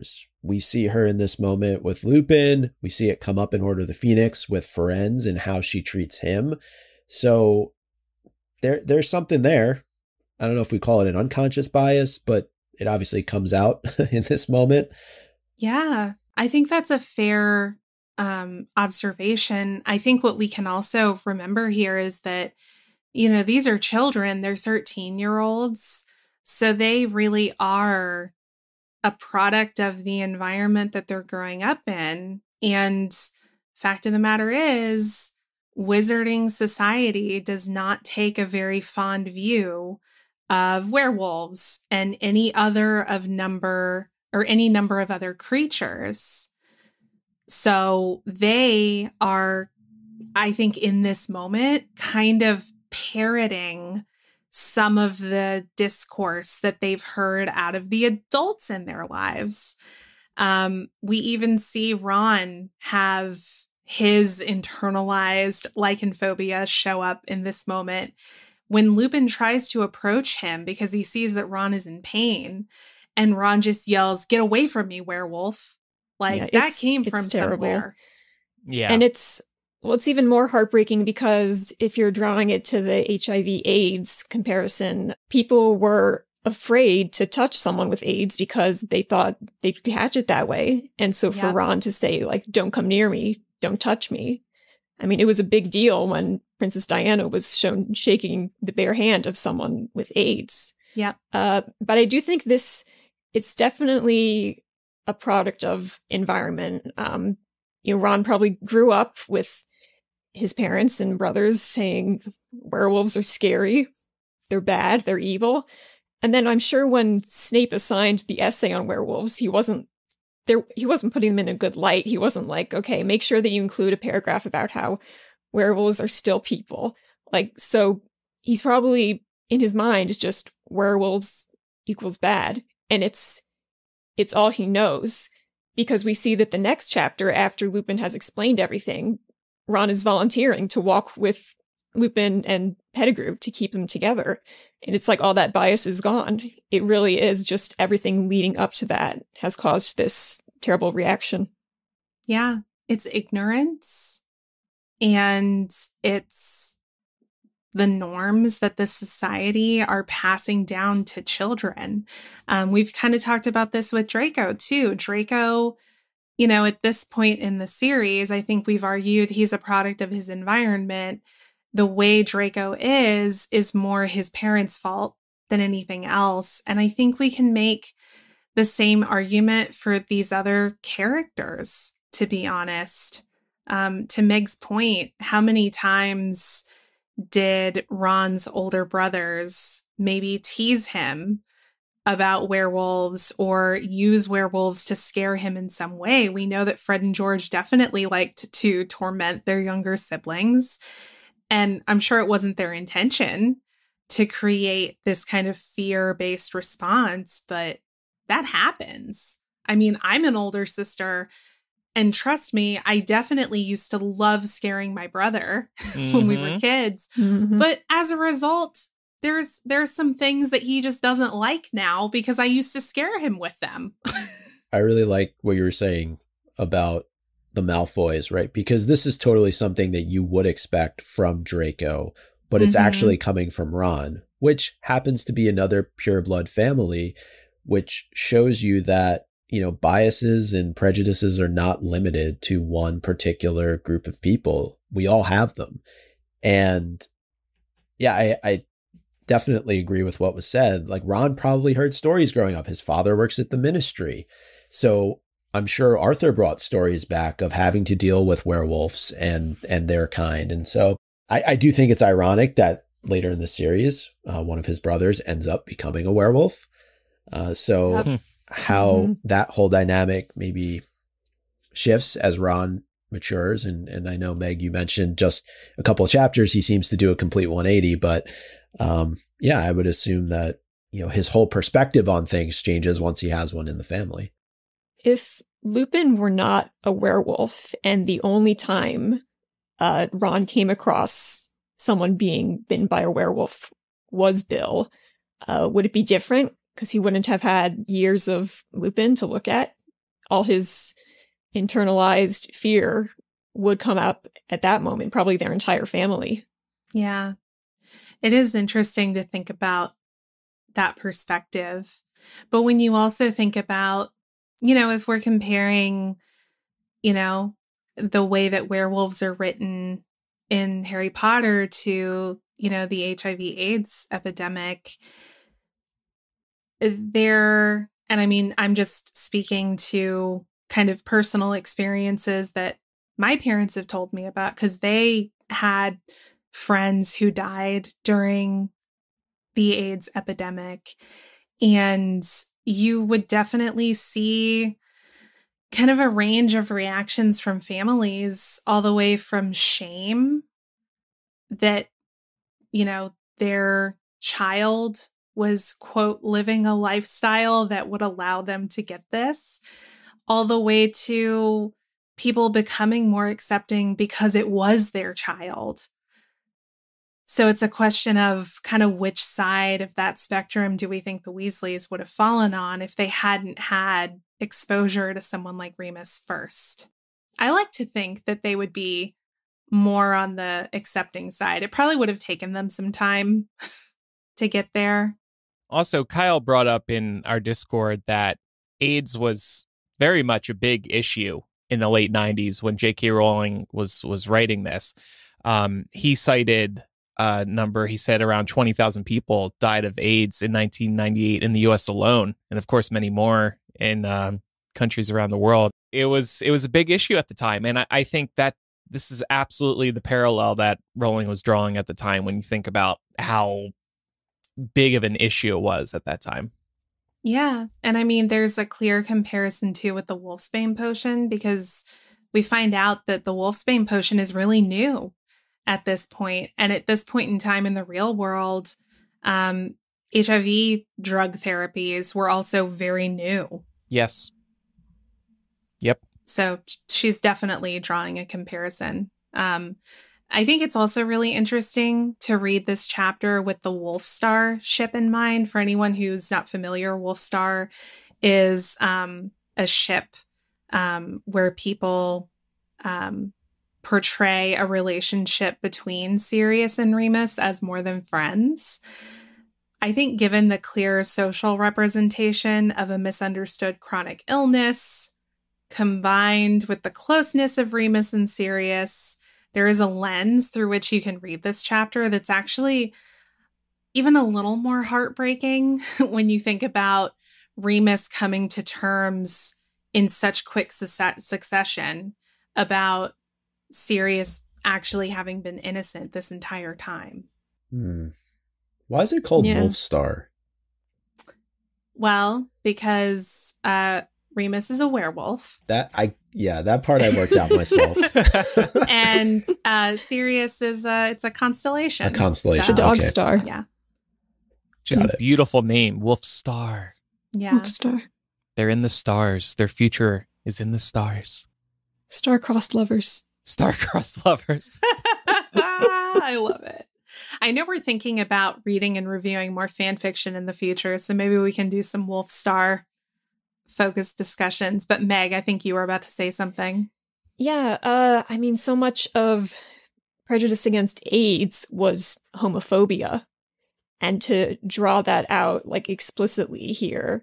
We see her in this moment with Lupin. We see it come up in Order of the Phoenix with Firenze and how she treats him. So there's something there. I don't know if we call it an unconscious bias, but it obviously comes out in this moment. Yeah, I think that's a fair observation. I think what we can also remember here is that, these are children. They're 13-year-olds. So they really are a product of the environment that they're growing up in. And fact of the matter is, wizarding society does not take a very fond view of werewolves and any number of other creatures. So they are, I think, in this moment, kind of parroting some of the discourse that they've heard out of the adults in their lives. We even see Ron have his internalized lycanphobia show up in this moment when Lupin tries to approach him because he sees that Ron is in pain, and Ron just yells, "Get away from me, werewolf." That came from terrible. somewhere. Yeah. And it's even more heartbreaking because if you're drawing it to the HIV/AIDS comparison, people were afraid to touch someone with AIDS because they thought they'd catch it that way. And so for Ron to say, don't come near me, don't touch me. I mean, it was a big deal when Princess Diana was shown shaking the bare hand of someone with AIDS. Yeah. But I do think it's definitely a product of environment. Ron probably grew up with his parents and brothers saying werewolves are scary, they're bad, they're evil. And then I'm sure when Snape assigned the essay on werewolves, he wasn't putting them in a good light. He wasn't like, okay, make sure that you include a paragraph about how werewolves are still people. So he's probably, in his mind, is just werewolves equals bad. And it's all he knows, because we see that the next chapter, after Lupin has explained everything, Ron is volunteering to walk with Lupin and Pettigrew to keep them together. And it's like all that bias is gone. It really is just everything leading up to that has caused this terrible reaction. Yeah, it's ignorance, and it's the norms that the society are passing down to children. We've kind of talked about this with Draco too. Draco, at this point in the series, I think we've argued he's a product of his environment. The way Draco is more his parents' fault than anything else. And I think we can make the same argument for these other characters, to be honest. To Meg's point, how many times did Ron's older brothers maybe tease him about werewolves or use werewolves to scare him in some way? We know that Fred and George definitely liked to torment their younger siblings. And I'm sure it wasn't their intention to create this kind of fear-based response, but that happens. I mean, I'm an older sister, and trust me, I definitely used to love scaring my brother when we were kids. Mm-hmm. But as a result, there's some things that he just doesn't like now because I used to scare him with them. I really like what you were saying about the Malfoys, right? Because this is totally something that you would expect from Draco, but it's actually coming from Ron, which happens to be another pureblood family, which shows you that, biases and prejudices are not limited to one particular group of people. We all have them. And yeah, I definitely agree with what was said. Ron probably heard stories growing up. His father works at the ministry. So I'm sure Arthur brought stories back of having to deal with werewolves and their kind. And so I do think it's ironic that later in the series, one of his brothers ends up becoming a werewolf. How that whole dynamic maybe shifts as Ron matures. And I know, Meg, you mentioned just a couple of chapters, he seems to do a complete 180, but I would assume that, his whole perspective on things changes once he has one in the family. If Lupin were not a werewolf and the only time Ron came across someone being bitten by a werewolf was Bill, would it be different? Because he wouldn't have had years of Lupin to look at. all his internalized fear would come up at that moment, probably their entire family. Yeah. It is interesting to think about that perspective. But when you also think about, if we're comparing, the way that werewolves are written in Harry Potter to, the HIV/AIDS epidemic, I'm just speaking to kind of personal experiences that my parents have told me about, because they had friends who died during the AIDS epidemic. And you would definitely see kind of a range of reactions from families, all the way from shame that, their child was, quote, living a lifestyle that would allow them to get this, all the way to people becoming more accepting because it was their child. So it's a question of kind of which side of that spectrum do we think the Weasleys would have fallen on if they hadn't had exposure to someone like Remus first. I like to think that they would be more on the accepting side. It probably would have taken them some time to get there. Also, Kyle brought up in our Discord that AIDS was very much a big issue in the late 90s when J.K. Rowling was writing this. He cited a number. He said around 20,000 people died of AIDS in 1998 in the U.S. alone, and of course many more in countries around the world. It was a big issue at the time, and I think that this is absolutely the parallel that Rowling was drawing at the time when you think about how big of an issue it was at that time. Yeah. And there's a clear comparison too with the Wolfsbane potion, because we find out that the Wolfsbane potion is really new at this point. And at this point in time in the real world, HIV drug therapies were also very new. Yes. Yep. So she's definitely drawing a comparison. I think it's also really interesting to read this chapter with the Wolfstar ship in mind. For anyone who's not familiar, Wolfstar is a ship where people portray a relationship between Sirius and Remus as more than friends. I think given the clear social representation of a misunderstood chronic illness, combined with the closeness of Remus and Sirius, there is a lens through which you can read this chapter that's actually even a little more heartbreaking when you think about Remus coming to terms in such quick succession about Sirius actually having been innocent this entire time. Why is it called Wolfstar? Well, because Remus is a werewolf. That part I worked out myself. And Sirius is it's a constellation. A constellation. So, the dog star. Yeah. Just a beautiful name, Wolfstar. Yeah. Wolfstar. They're in the stars. Their future is in the stars. Star-crossed lovers. Star-crossed lovers. I love it. I know we're thinking about reading and reviewing more fan fiction in the future, so maybe we can do some Wolfstar focused discussions. But Meg, I think you were about to say something. Yeah, so much of prejudice against AIDS was homophobia, and to draw that out like explicitly here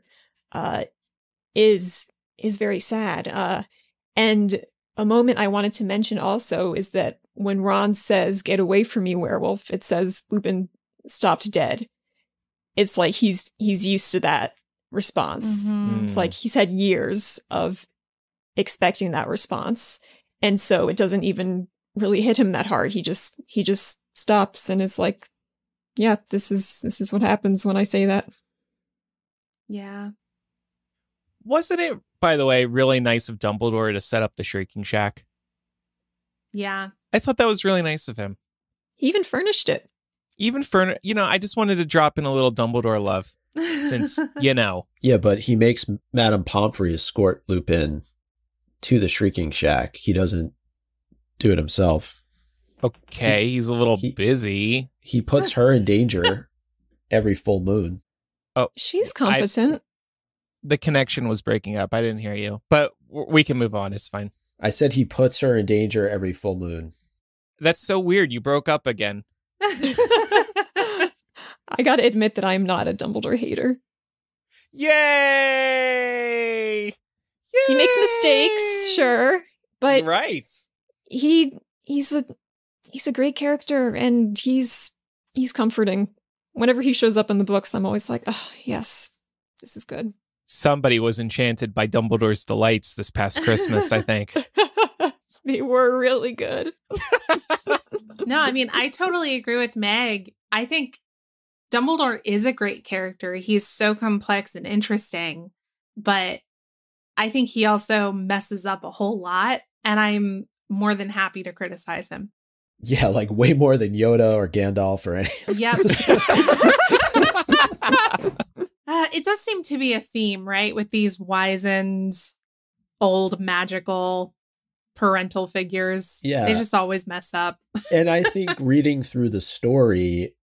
is very sad. And a moment I wanted to mention also is that when Ron says, "Get away from me, werewolf," it says Lupin stopped dead. It's like he's used to that response. Mm-hmm. It's like he's had years of expecting that response. And so it doesn't even really hit him that hard. He just stops and is like, yeah, this is what happens when I say that. Yeah. Wasn't it, by the way, really nice of Dumbledore to set up the Shrieking Shack? Yeah. I thought that was really nice of him. He even furnished it. I just wanted to drop in a little Dumbledore love since, Yeah, but he makes Madame Pomfrey escort Lupin to the Shrieking Shack. He doesn't do it himself. Okay, he's a little busy. He puts her in danger every full moon. Oh, she's competent. The connection was breaking up. I didn't hear you, but we can move on. It's fine. I said he puts her in danger every full moon. That's so weird. You broke up again. I gotta admit that I'm not a Dumbledore hater. Yay! Yay! He makes mistakes, sure, but right. He's a great character, and he's comforting. Whenever he shows up in the books, I'm always like, oh yes, this is good. Somebody was enchanted by Dumbledore's delights this past Christmas, I think. They were really good. No, I mean, I totally agree with Meg. I think Dumbledore is a great character. He's so complex and interesting, but I think he also messes up a whole lot, and I'm more than happy to criticize him. Yeah, like way more than Yoda or Gandalf or any. Yep. It does seem to be a theme, right? With these wizened, old, magical parental figures. Yeah. They just always mess up. And I think reading through the story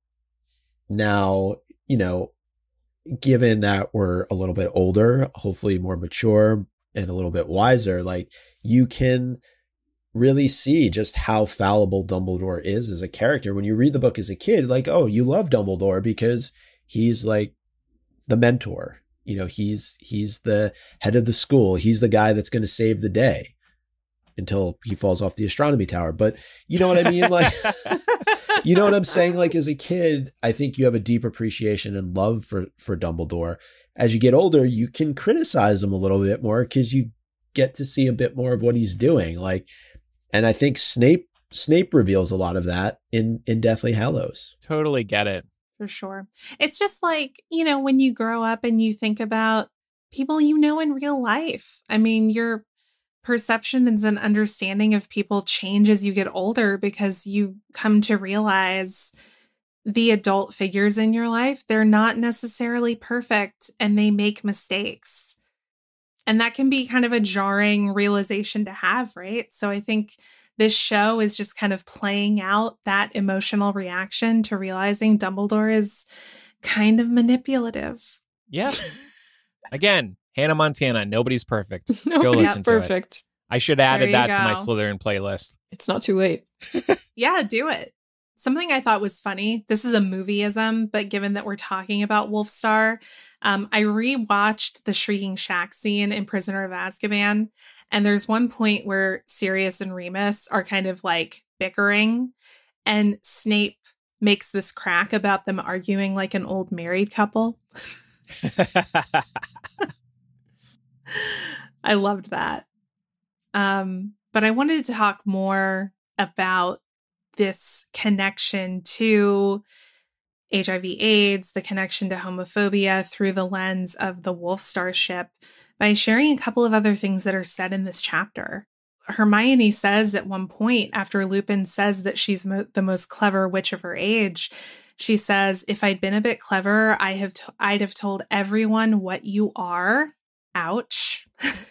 now, you know, given that we're a little bit older, hopefully more mature and a little bit wiser, like you can really see just how fallible Dumbledore is as a character. When you read the book as a kid, like, oh, you love Dumbledore because he's like the mentor. You know, he's the head of the school. He's the guy that's going to save the day until he falls off the astronomy tower. But you know what I mean? Like, you know what I'm saying? Like, as a kid, I think you have a deep appreciation and love for Dumbledore. As you get older, you can criticize him a little bit more because you get to see a bit more of what he's doing. Like, and I think Snape reveals a lot of that in Deathly Hallows. Totally get it. For sure. It's just like, you know, when you grow up and you think about people you know in real life. I mean, your perceptions and understanding of people change as you get older because you come to realize the adult figures in your life, they're not necessarily perfect and they make mistakes. And that can be kind of a jarring realization to have, right? So I think this show is just kind of playing out that emotional reaction to realizing Dumbledore is kind of manipulative. Yeah. Again, Hannah Montana, nobody's perfect. Go listen to it. I should have added that to my Slytherin playlist. It's not too late. Yeah, do it. Something I thought was funny, this is a movieism, but given that we're talking about Wolfstar, I rewatched the Shrieking Shack scene in Prisoner of Azkaban. And there's one point where Sirius and Remus are kind of like bickering, and Snape makes this crack about them arguing like an old married couple. I loved that. But I wanted to talk more about this connection to HIV/AIDS, the connection to homophobia through the lens of the Wolfstar ship, by sharing a couple of other things that are said in this chapter. Hermione says at one point, after Lupin says that she's the most clever witch of her age, she says, if I'd been a bit clever, I'd have told everyone what you are. Ouch.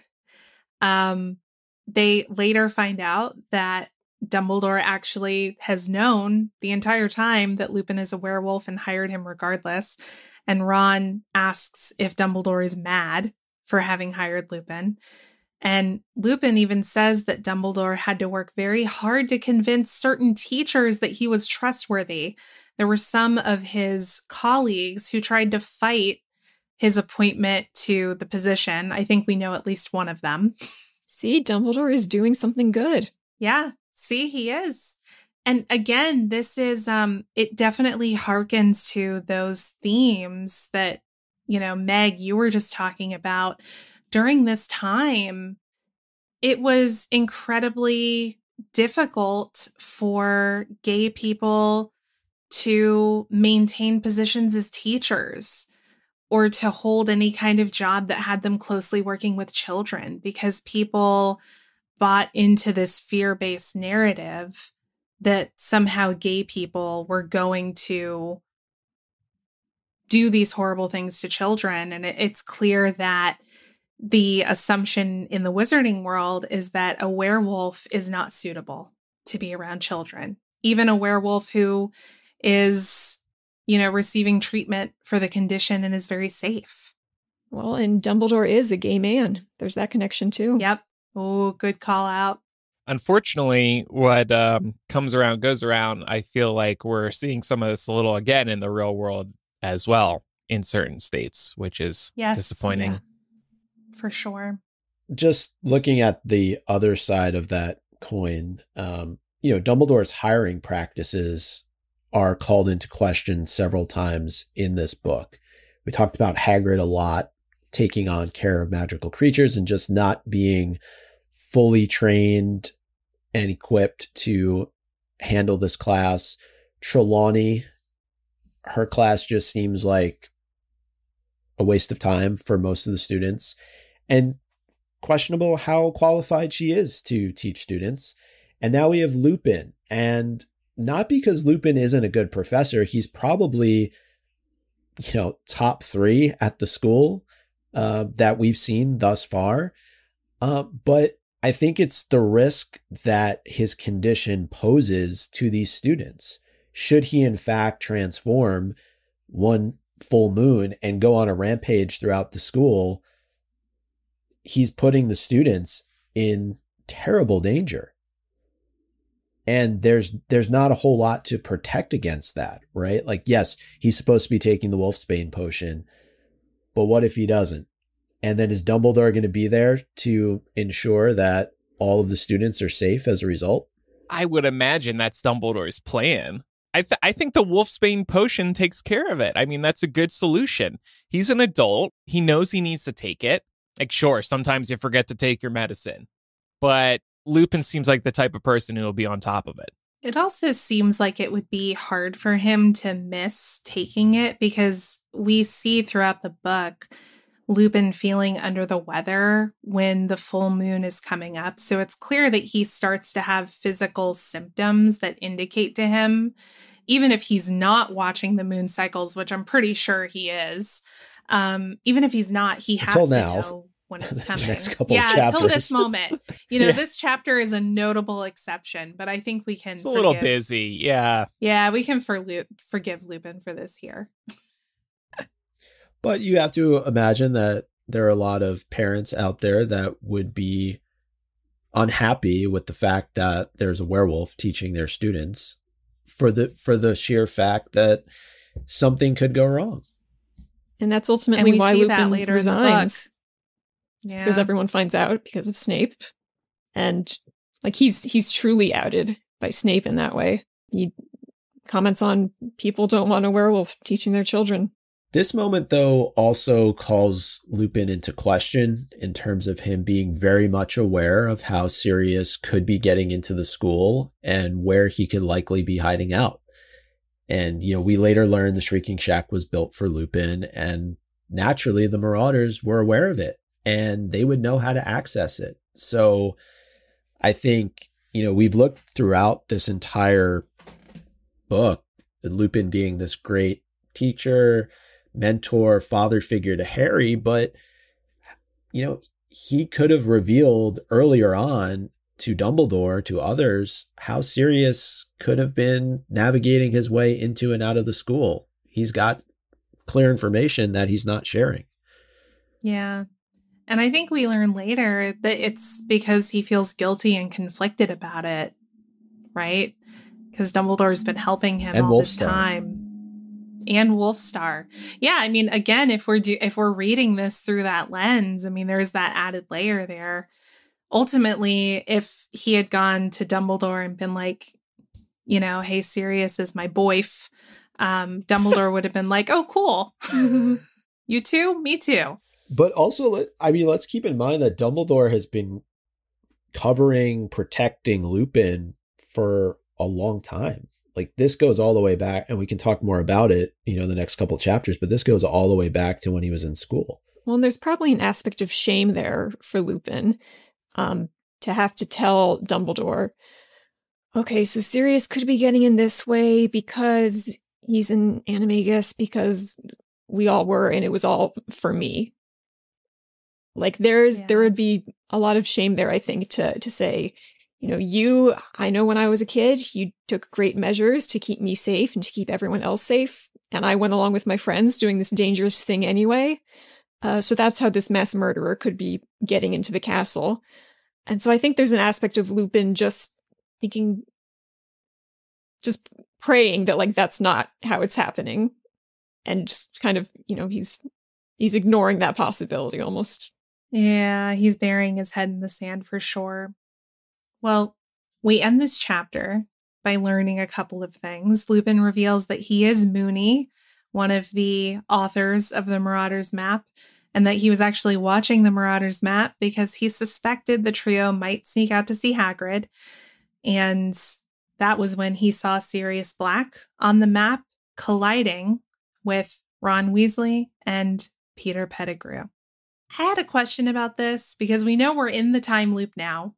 They later find out that Dumbledore actually has known the entire time that Lupin is a werewolf and hired him regardless. And Ron asks if Dumbledore is mad for having hired Lupin. And Lupin even says that Dumbledore had to work very hard to convince certain teachers that he was trustworthy. There were some of his colleagues who tried to fight his appointment to the position. I think we know at least one of them. See, Dumbledore is doing something good. Yeah, see, he is. And again, this is, it definitely harkens to those themes that, you know, Meg, you were just talking about. During this time, it was incredibly difficult for gay people to maintain positions as teachers or to hold any kind of job that had them closely working with children, because people bought into this fear-based narrative that somehow gay people were going to do these horrible things to children. And it's clear that the assumption in the wizarding world is that a werewolf is not suitable to be around children. Even a werewolf who is, you know, receiving treatment for the condition and is very safe. Well, and Dumbledore is a gay man. There's that connection too. Yep. Oh, good call out. Unfortunately, what comes around goes around. I feel like we're seeing some of this a little again in the real world as well in certain states, which is disappointing. Yeah, for sure. Just looking at the other side of that coin, Dumbledore's hiring practices are called into question several times in this book. We talked about Hagrid a lot, taking on care of magical creatures and just not being fully trained and equipped to handle this class. Trelawney, her class just seems like a waste of time for most of the students, and questionable how qualified she is to teach students. And now we have Lupin, and not because Lupin isn't a good professor. He's probably, top 3 at the school that we've seen thus far. But I think it's the risk that his condition poses to these students. Should he in fact transform one full moon and go on a rampage throughout the school, he's putting the students in terrible danger. And there's not a whole lot to protect against that, right? Like, yes, he's supposed to be taking the Wolfsbane potion, but what if he doesn't? And then is Dumbledore going to be there to ensure that all of the students are safe as a result? I would imagine that's Dumbledore's plan. I think the Wolfsbane potion takes care of it. I mean, that's a good solution. He's an adult. He knows he needs to take it. Like, sure, sometimes you forget to take your medicine, but Lupin seems like the type of person who will be on top of it. It also seems like it would be hard for him to miss taking it, because we see throughout the book Lupin feeling under the weather when the full moon is coming up. So it's clear that he starts to have physical symptoms that indicate to him, even if he's not watching the moon cycles, which I'm pretty sure he is. Even if he's not, he has to know when it's coming. Next couple of chapters. Until this moment. This chapter is a notable exception, but I think we can It's a little busy, yeah. Yeah, we can forgive Lupin for this here. But you have to imagine that there are a lot of parents out there that would be unhappy with the fact that there's a werewolf teaching their students for the sheer fact that something could go wrong. And that's ultimately why Lupin resigns. Yeah. Because everyone finds out because of Snape. And like he's truly outed by Snape in that way. He comments on people don't want a werewolf teaching their children. This moment, though, also calls Lupin into question in terms of him being very much aware of how Sirius could be getting into the school and where he could likely be hiding out. And, we later learn the Shrieking Shack was built for Lupin, and naturally the Marauders were aware of it and they would know how to access it. So I think, we've looked throughout this entire book at Lupin being this great teacher, mentor, father figure to Harry, but he could have revealed earlier on to Dumbledore, to others, how Sirius could have been navigating his way into and out of the school. He's got clear information that he's not sharing. Yeah. And I think we learn later that it's because he feels guilty and conflicted about it, right? Because Dumbledore's been helping him all this time. And Wolfstar. Yeah, I mean, again, if we're reading this through that lens, I mean, there's that added layer there. Ultimately, if he had gone to Dumbledore and been like, hey, Sirius is my boyf, Dumbledore would have been like, oh, cool. You too? Me too. But also, let's keep in mind that Dumbledore has been protecting Lupin for a long time. Like, this goes all the way back, and we can talk more about it, in the next couple of chapters, but this goes all the way back to when he was in school. Well, and there's probably an aspect of shame there for Lupin, to have to tell Dumbledore, okay, so Sirius could be getting in this way because he's an Animagus, because we all were, and it was all for me. Like, there would be a lot of shame there, I think, to say, I know when I was a kid, you took great measures to keep me safe and to keep everyone else safe. And I went along with my friends doing this dangerous thing anyway. So that's how this mass murderer could be getting into the castle. And so I think there's an aspect of Lupin just praying that like that's not how it's happening. And just kind of, he's ignoring that possibility almost. Yeah, he's burying his head in the sand for sure. Well, we end this chapter by learning a couple of things. Lupin reveals that he is Moony, one of the authors of the Marauders map, and that he was actually watching the Marauders map because he suspected the trio might sneak out to see Hagrid. And that was when he saw Sirius Black on the map colliding with Ron Weasley and Peter Pettigrew. I had a question about this because we know we're in the time loop now.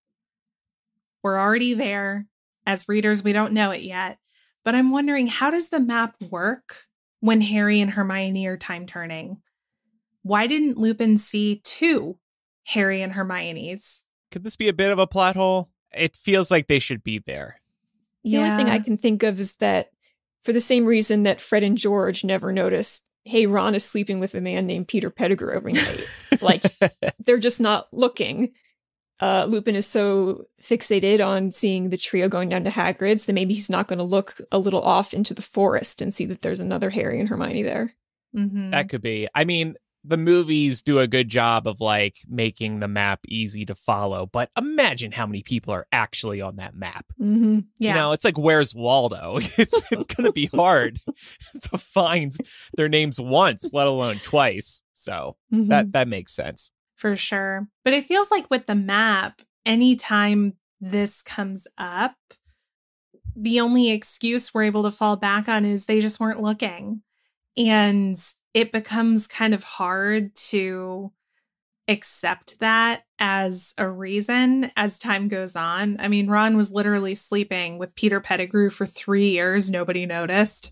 We're already there. As readers, we don't know it yet. But I'm wondering, how does the map work when Harry and Hermione are time turning? Why didn't Lupin see two Harry and Hermione's? Could this be a bit of a plot hole? It feels like they should be there. The only thing I can think of is that for the same reason that Fred and George never noticed, hey, Ron is sleeping with a man named Peter Pettigrew every night. Like, they're just not looking. Lupin is so fixated on seeing the trio going down to Hagrid's that maybe he's not going to look a little off into the forest and see that there's another Harry and Hermione there. Mm-hmm. That could be. I mean, the movies do a good job of like making the map easy to follow, but imagine how many people are actually on that map. Mm-hmm. Yeah. It's like, where's Waldo? It's going to be hard to find their names once, let alone twice. So that makes sense. For sure. But it feels like with the map, anytime this comes up, the only excuse we're able to fall back on is they just weren't looking. And it becomes kind of hard to accept that as a reason as time goes on. I mean, Ron was literally sleeping with Peter Pettigrew for 3 years. Nobody noticed.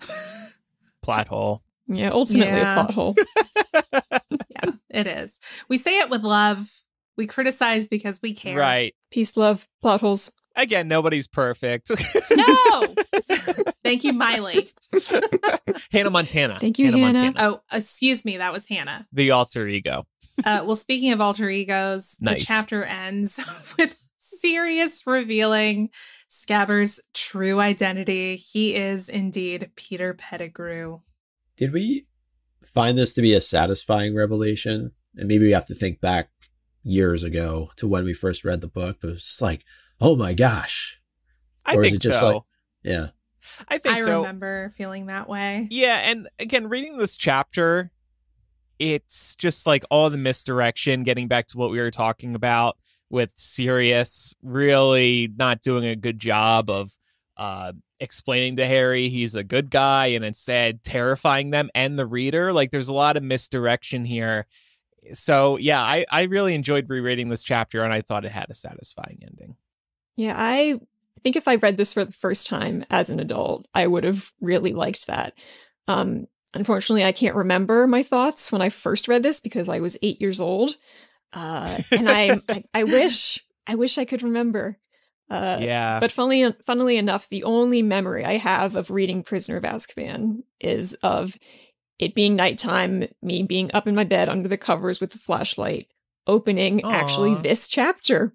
Plot hole. Yeah, ultimately a plot hole. Yeah, it is. We say it with love. We criticize because we care. Right. Peace, love, plot holes. Again, nobody's perfect. No! Thank you, Miley. Hannah Montana. Thank you, Hannah. Montana. Oh, excuse me. That was Hannah. The alter ego. Well, speaking of alter egos, nice. The chapter ends with Sirius revealing Scabbers' true identity. He is indeed Peter Pettigrew. Did we find this to be a satisfying revelation? And maybe we have to think back years ago to when we first read the book, but it was just like, oh my gosh. I think so. Yeah. I think so. I remember feeling that way. Yeah, and again, reading this chapter, it's just like all the misdirection, getting back to what we were talking about with Sirius really not doing a good job of explaining to Harry he's a good guy and instead terrifying them and the reader. Like, there's a lot of misdirection here. So, yeah, I really enjoyed rereading this chapter, and I thought it had a satisfying ending. Yeah, I think if I read this for the first time as an adult, I would have really liked that. Unfortunately, I can't remember my thoughts when I first read this because I was 8 years old. And I wish I could remember. Yeah. But funnily enough, the only memory I have of reading Prisoner of Azkaban is of it being nighttime, me being up in my bed under the covers with the flashlight, opening actually this chapter.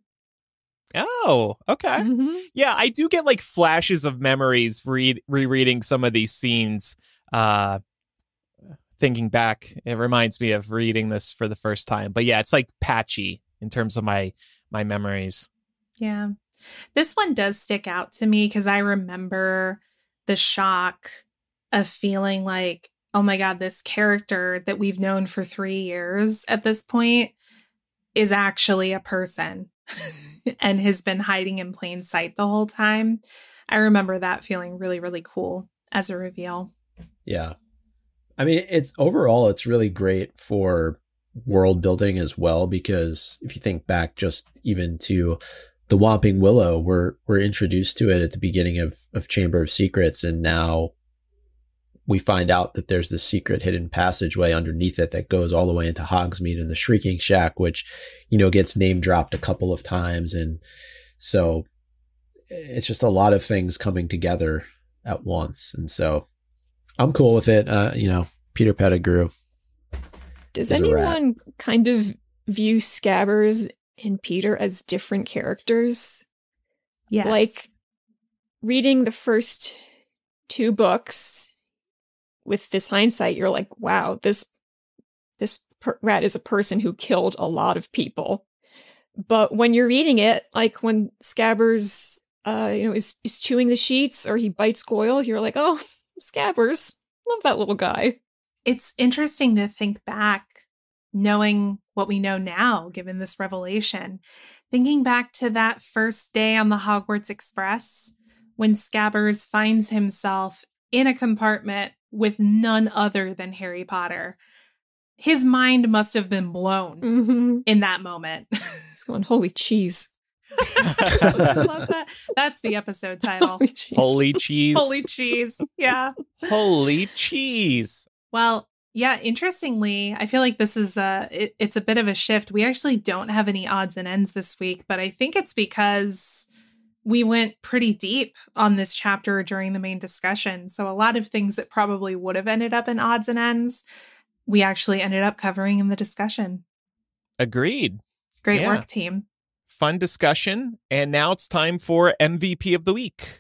Oh, okay. Mm-hmm. Yeah, I do get like flashes of memories rereading some of these scenes. Thinking back, it reminds me of reading this for the first time. But yeah, it's like patchy in terms of my memories. Yeah. This one does stick out to me because I remember the shock of feeling like, oh my God, this character that we've known for 3 years at this point is actually a person and has been hiding in plain sight the whole time. I remember that feeling really, really cool as a reveal. Yeah. I mean, it's really great for world building as well, because if you think back just even to the Whomping Willow, we're introduced to it at the beginning of Chamber of Secrets, and now we find out that there's this secret hidden passageway underneath it that goes all the way into Hogsmeade and the Shrieking Shack, which, gets name dropped a couple of times. And so it's just a lot of things coming together at once. And so I'm cool with it. Peter Pettigrew, Does is a rat. anyone kind of view Scabbers and Peter as different characters? Yes. Like, reading the first 2 books with this hindsight, you're like, wow, this rat is a person who killed a lot of people. But when you're reading it, like when Scabbers, is chewing the sheets or he bites Goyle, you're like, oh, Scabbers, love that little guy. It's interesting to think back, knowing what we know now, given this revelation, thinking back to that first day on the Hogwarts Express when Scabbers finds himself in a compartment with none other than Harry Potter. His mind must have been blown in that moment. He's going, holy cheese. I love that. That's the episode title. Holy cheese. Holy cheese. Yeah. Holy cheese. Well, yeah, interestingly, I feel like this is it's a bit of a shift. We actually don't have any odds and ends this week, but I think it's because we went pretty deep on this chapter during the main discussion. So a lot of things that probably would have ended up in odds and ends, we actually ended up covering in the discussion. Agreed. Great work, team. Fun discussion. And now it's time for MVP of the week.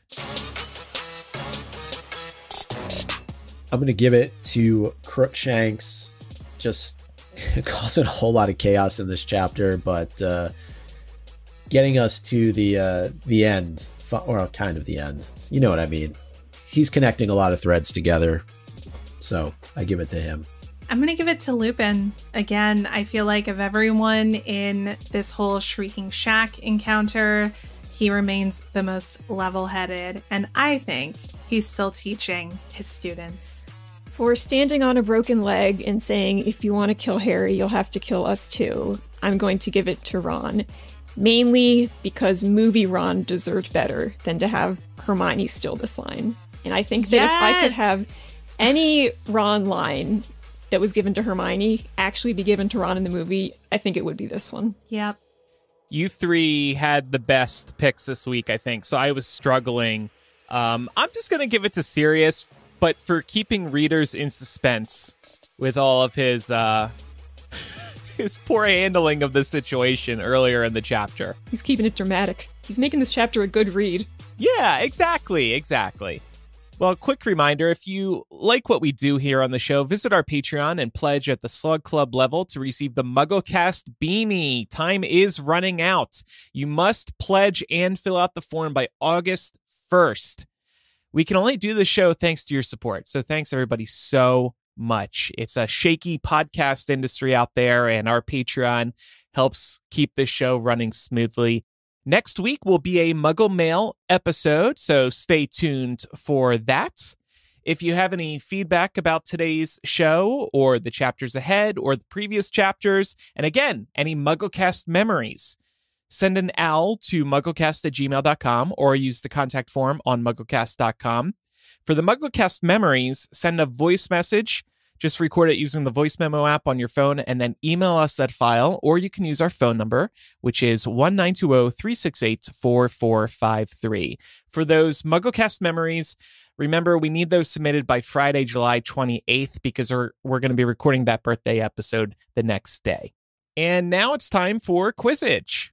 I'm going to give it to Crookshanks. Just causing a whole lot of chaos in this chapter, but getting us to the end, or kind of the end. You know what I mean. He's connecting a lot of threads together, so I give it to him. I'm going to give it to Lupin. Again, I feel like of everyone in this whole Shrieking Shack encounter, he remains the most level-headed, and I think he's still teaching his students. For standing on a broken leg and saying, if you want to kill Harry, you'll have to kill us too, I'm going to give it to Ron. Mainly because movie Ron deserved better than to have Hermione steal this line. And I think that if I could have any Ron line that was given to Hermione actually be given to Ron in the movie, I think it would be this one. Yep. You 3 had the best picks this week, I think. So I was struggling. I'm just going to give it to Sirius, but for keeping readers in suspense with all of his his poor handling of the situation earlier in the chapter. He's keeping it dramatic. He's making this chapter a good read. Yeah, exactly. Well, a quick reminder, if you like what we do here on the show, visit our Patreon and pledge at the Slug Club level to receive the MuggleCast beanie. Time is running out. You must pledge and fill out the form by August 1st. We can only do the show thanks to your support. So thanks, everybody, so much. It's a shaky podcast industry out there, and our Patreon helps keep this show running smoothly. Next week will be a Muggle Mail episode, so stay tuned for that. If you have any feedback about today's show or the chapters ahead or the previous chapters, and again, any MuggleCast memories, send an owl to mugglecast@gmail.com or use the contact form on mugglecast.com. For the MuggleCast memories, send a voice message. Just record it using the voice memo app on your phone and then email us that file, or you can use our phone number, which is 1-920-368-4453. For those MuggleCast memories, remember, we need those submitted by Friday, July 28th, because we're going to be recording that birthday episode the next day. And now it's time for Quizzitch.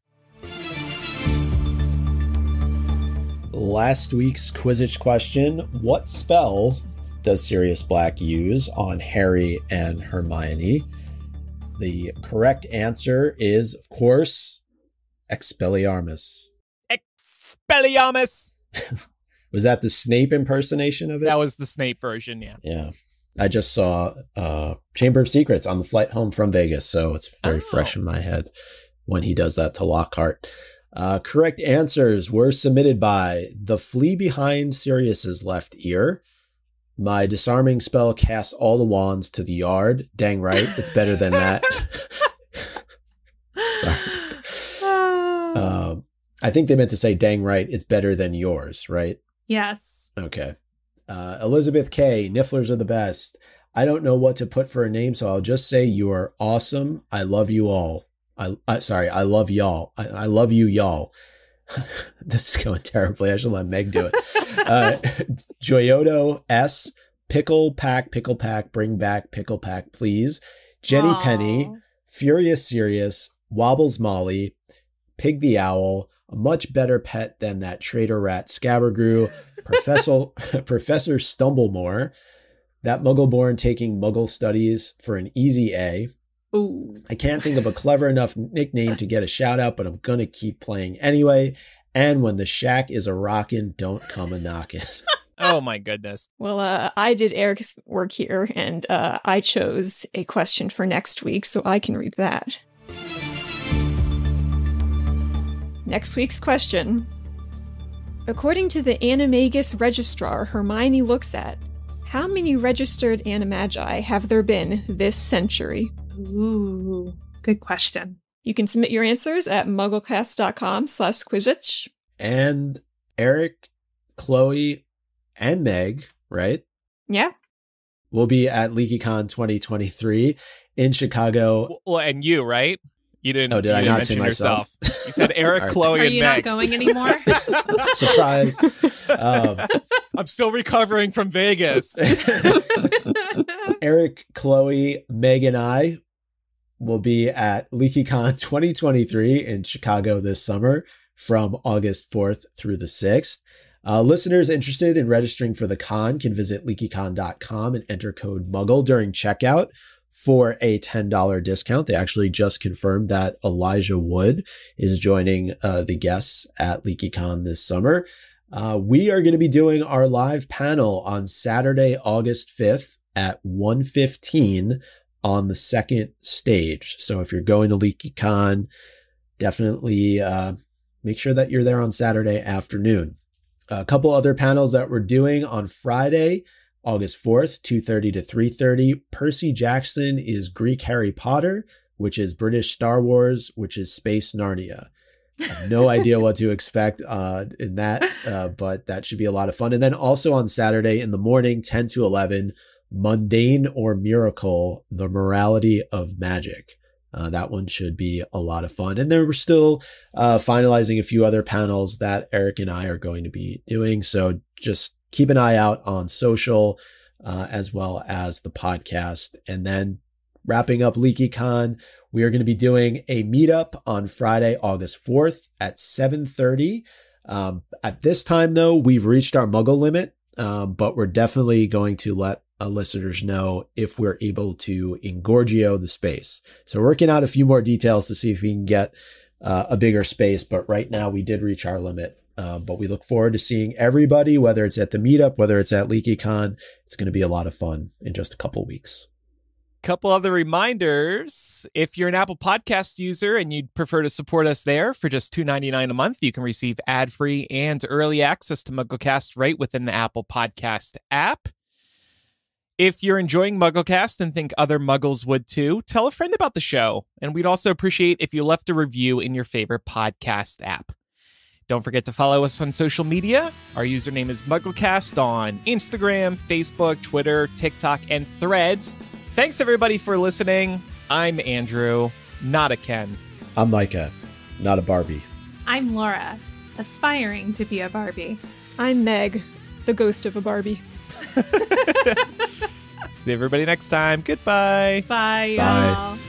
Last week's Quizzitch question: what spell does Sirius Black use on Harry and Hermione? The correct answer is, of course, Expelliarmus. Expelliarmus! Was that the Snape impersonation of it? That was the Snape version, yeah. Yeah. I just saw Chamber of Secrets on the flight home from Vegas, so it's very fresh in my head when he does that to Lockhart. Correct answers were submitted by the flea behind Sirius's left ear. My disarming spell casts all the wands to the yard. Dang right, it's better than that. Sorry. I think they meant to say, dang right, it's better than yours, right? Yes. Okay. Elizabeth K, Nifflers are the best. I don't know what to put for a name, so I'll just say you are awesome. I love you all. I love y'all. I love you, y'all. This is going terribly. I should let Meg do it. Joyoto S, pickle pack, bring back pickle pack, please. Jenny Aw. Penny, Furious Sirius, Wobbles Molly, Pig the Owl, a much better pet than that traitor rat Scabbergrew, Professor Stumblemore, that Muggleborn taking Muggle studies for an easy A. Ooh. I can't think of a clever enough nickname to get a shout out, but I'm going to keep playing anyway. And when the shack is a rockin', don't come a knockin'. Oh my goodness. Well, I did Eric's work here, and I chose a question for next week, so I can read that. Next week's question. According to the Animagus registrar Hermione looks at, how many registered animagi have there been this century? Ooh, good question. You can submit your answers at mugglecast.com/Quidditch. And Eric, Chloe, and Meg, right? Yeah. Will be at LeakyCon 2023 in Chicago. Well, and you, right? You didn't. Oh, did I you didn't not say mention myself? yourself. You said Eric, All right. Chloe, Are and you Meg. not going anymore? Surprise. I'm still recovering from Vegas. Eric, Chloe, Meg, and I will be at LeakyCon 2023 in Chicago this summer from August 4th through the 6th. Listeners interested in registering for the con can visit leakycon.com and enter code MUGGLE during checkout for a $10 discount. They actually just confirmed that Elijah Wood is joining the guests at LeakyCon this summer. We are going to be doing our live panel on Saturday, August 5th at 1:15 on the second stage. So if you're going to LeakyCon, definitely make sure that you're there on Saturday afternoon. A couple other panels that we're doing on Friday, August 4th, 2:30 to 3:30. Percy Jackson is Greek Harry Potter, which is British Star Wars, which is Space Narnia. I have no idea what to expect in that, but that should be a lot of fun. And then also on Saturday in the morning, 10 to 11, Mundane or Miracle, The Morality of Magic. That one should be a lot of fun. And then we're still finalizing a few other panels that Eric and I are going to be doing. So just keep an eye out on social as well as the podcast. And then wrapping up LeakyCon, we are going to be doing a meetup on Friday, August 4th at 7:30. At this time, though, we've reached our Muggle limit, but we're definitely going to let listeners know if we're able to engorgio the space. So we're working out a few more details to see if we can get a bigger space. But right now we did reach our limit. But we look forward to seeing everybody, whether it's at the meetup, whether it's at LeakyCon. It's going to be a lot of fun in just a couple weeks. Couple other reminders. If you're an Apple Podcast user and you'd prefer to support us there for just $2.99 a month, you can receive ad-free and early access to MuggleCast right within the Apple Podcast app. If you're enjoying MuggleCast and think other Muggles would too, tell a friend about the show. And we'd also appreciate if you left a review in your favorite podcast app. Don't forget to follow us on social media. Our username is MuggleCast on Instagram, Facebook, Twitter, TikTok, and Threads. Thanks, everybody, for listening. I'm Andrew, not a Ken. I'm Micah, not a Barbie. I'm Laura, aspiring to be a Barbie. I'm Meg, the ghost of a Barbie. See everybody next time. Goodbye. Bye, Bye. y'all.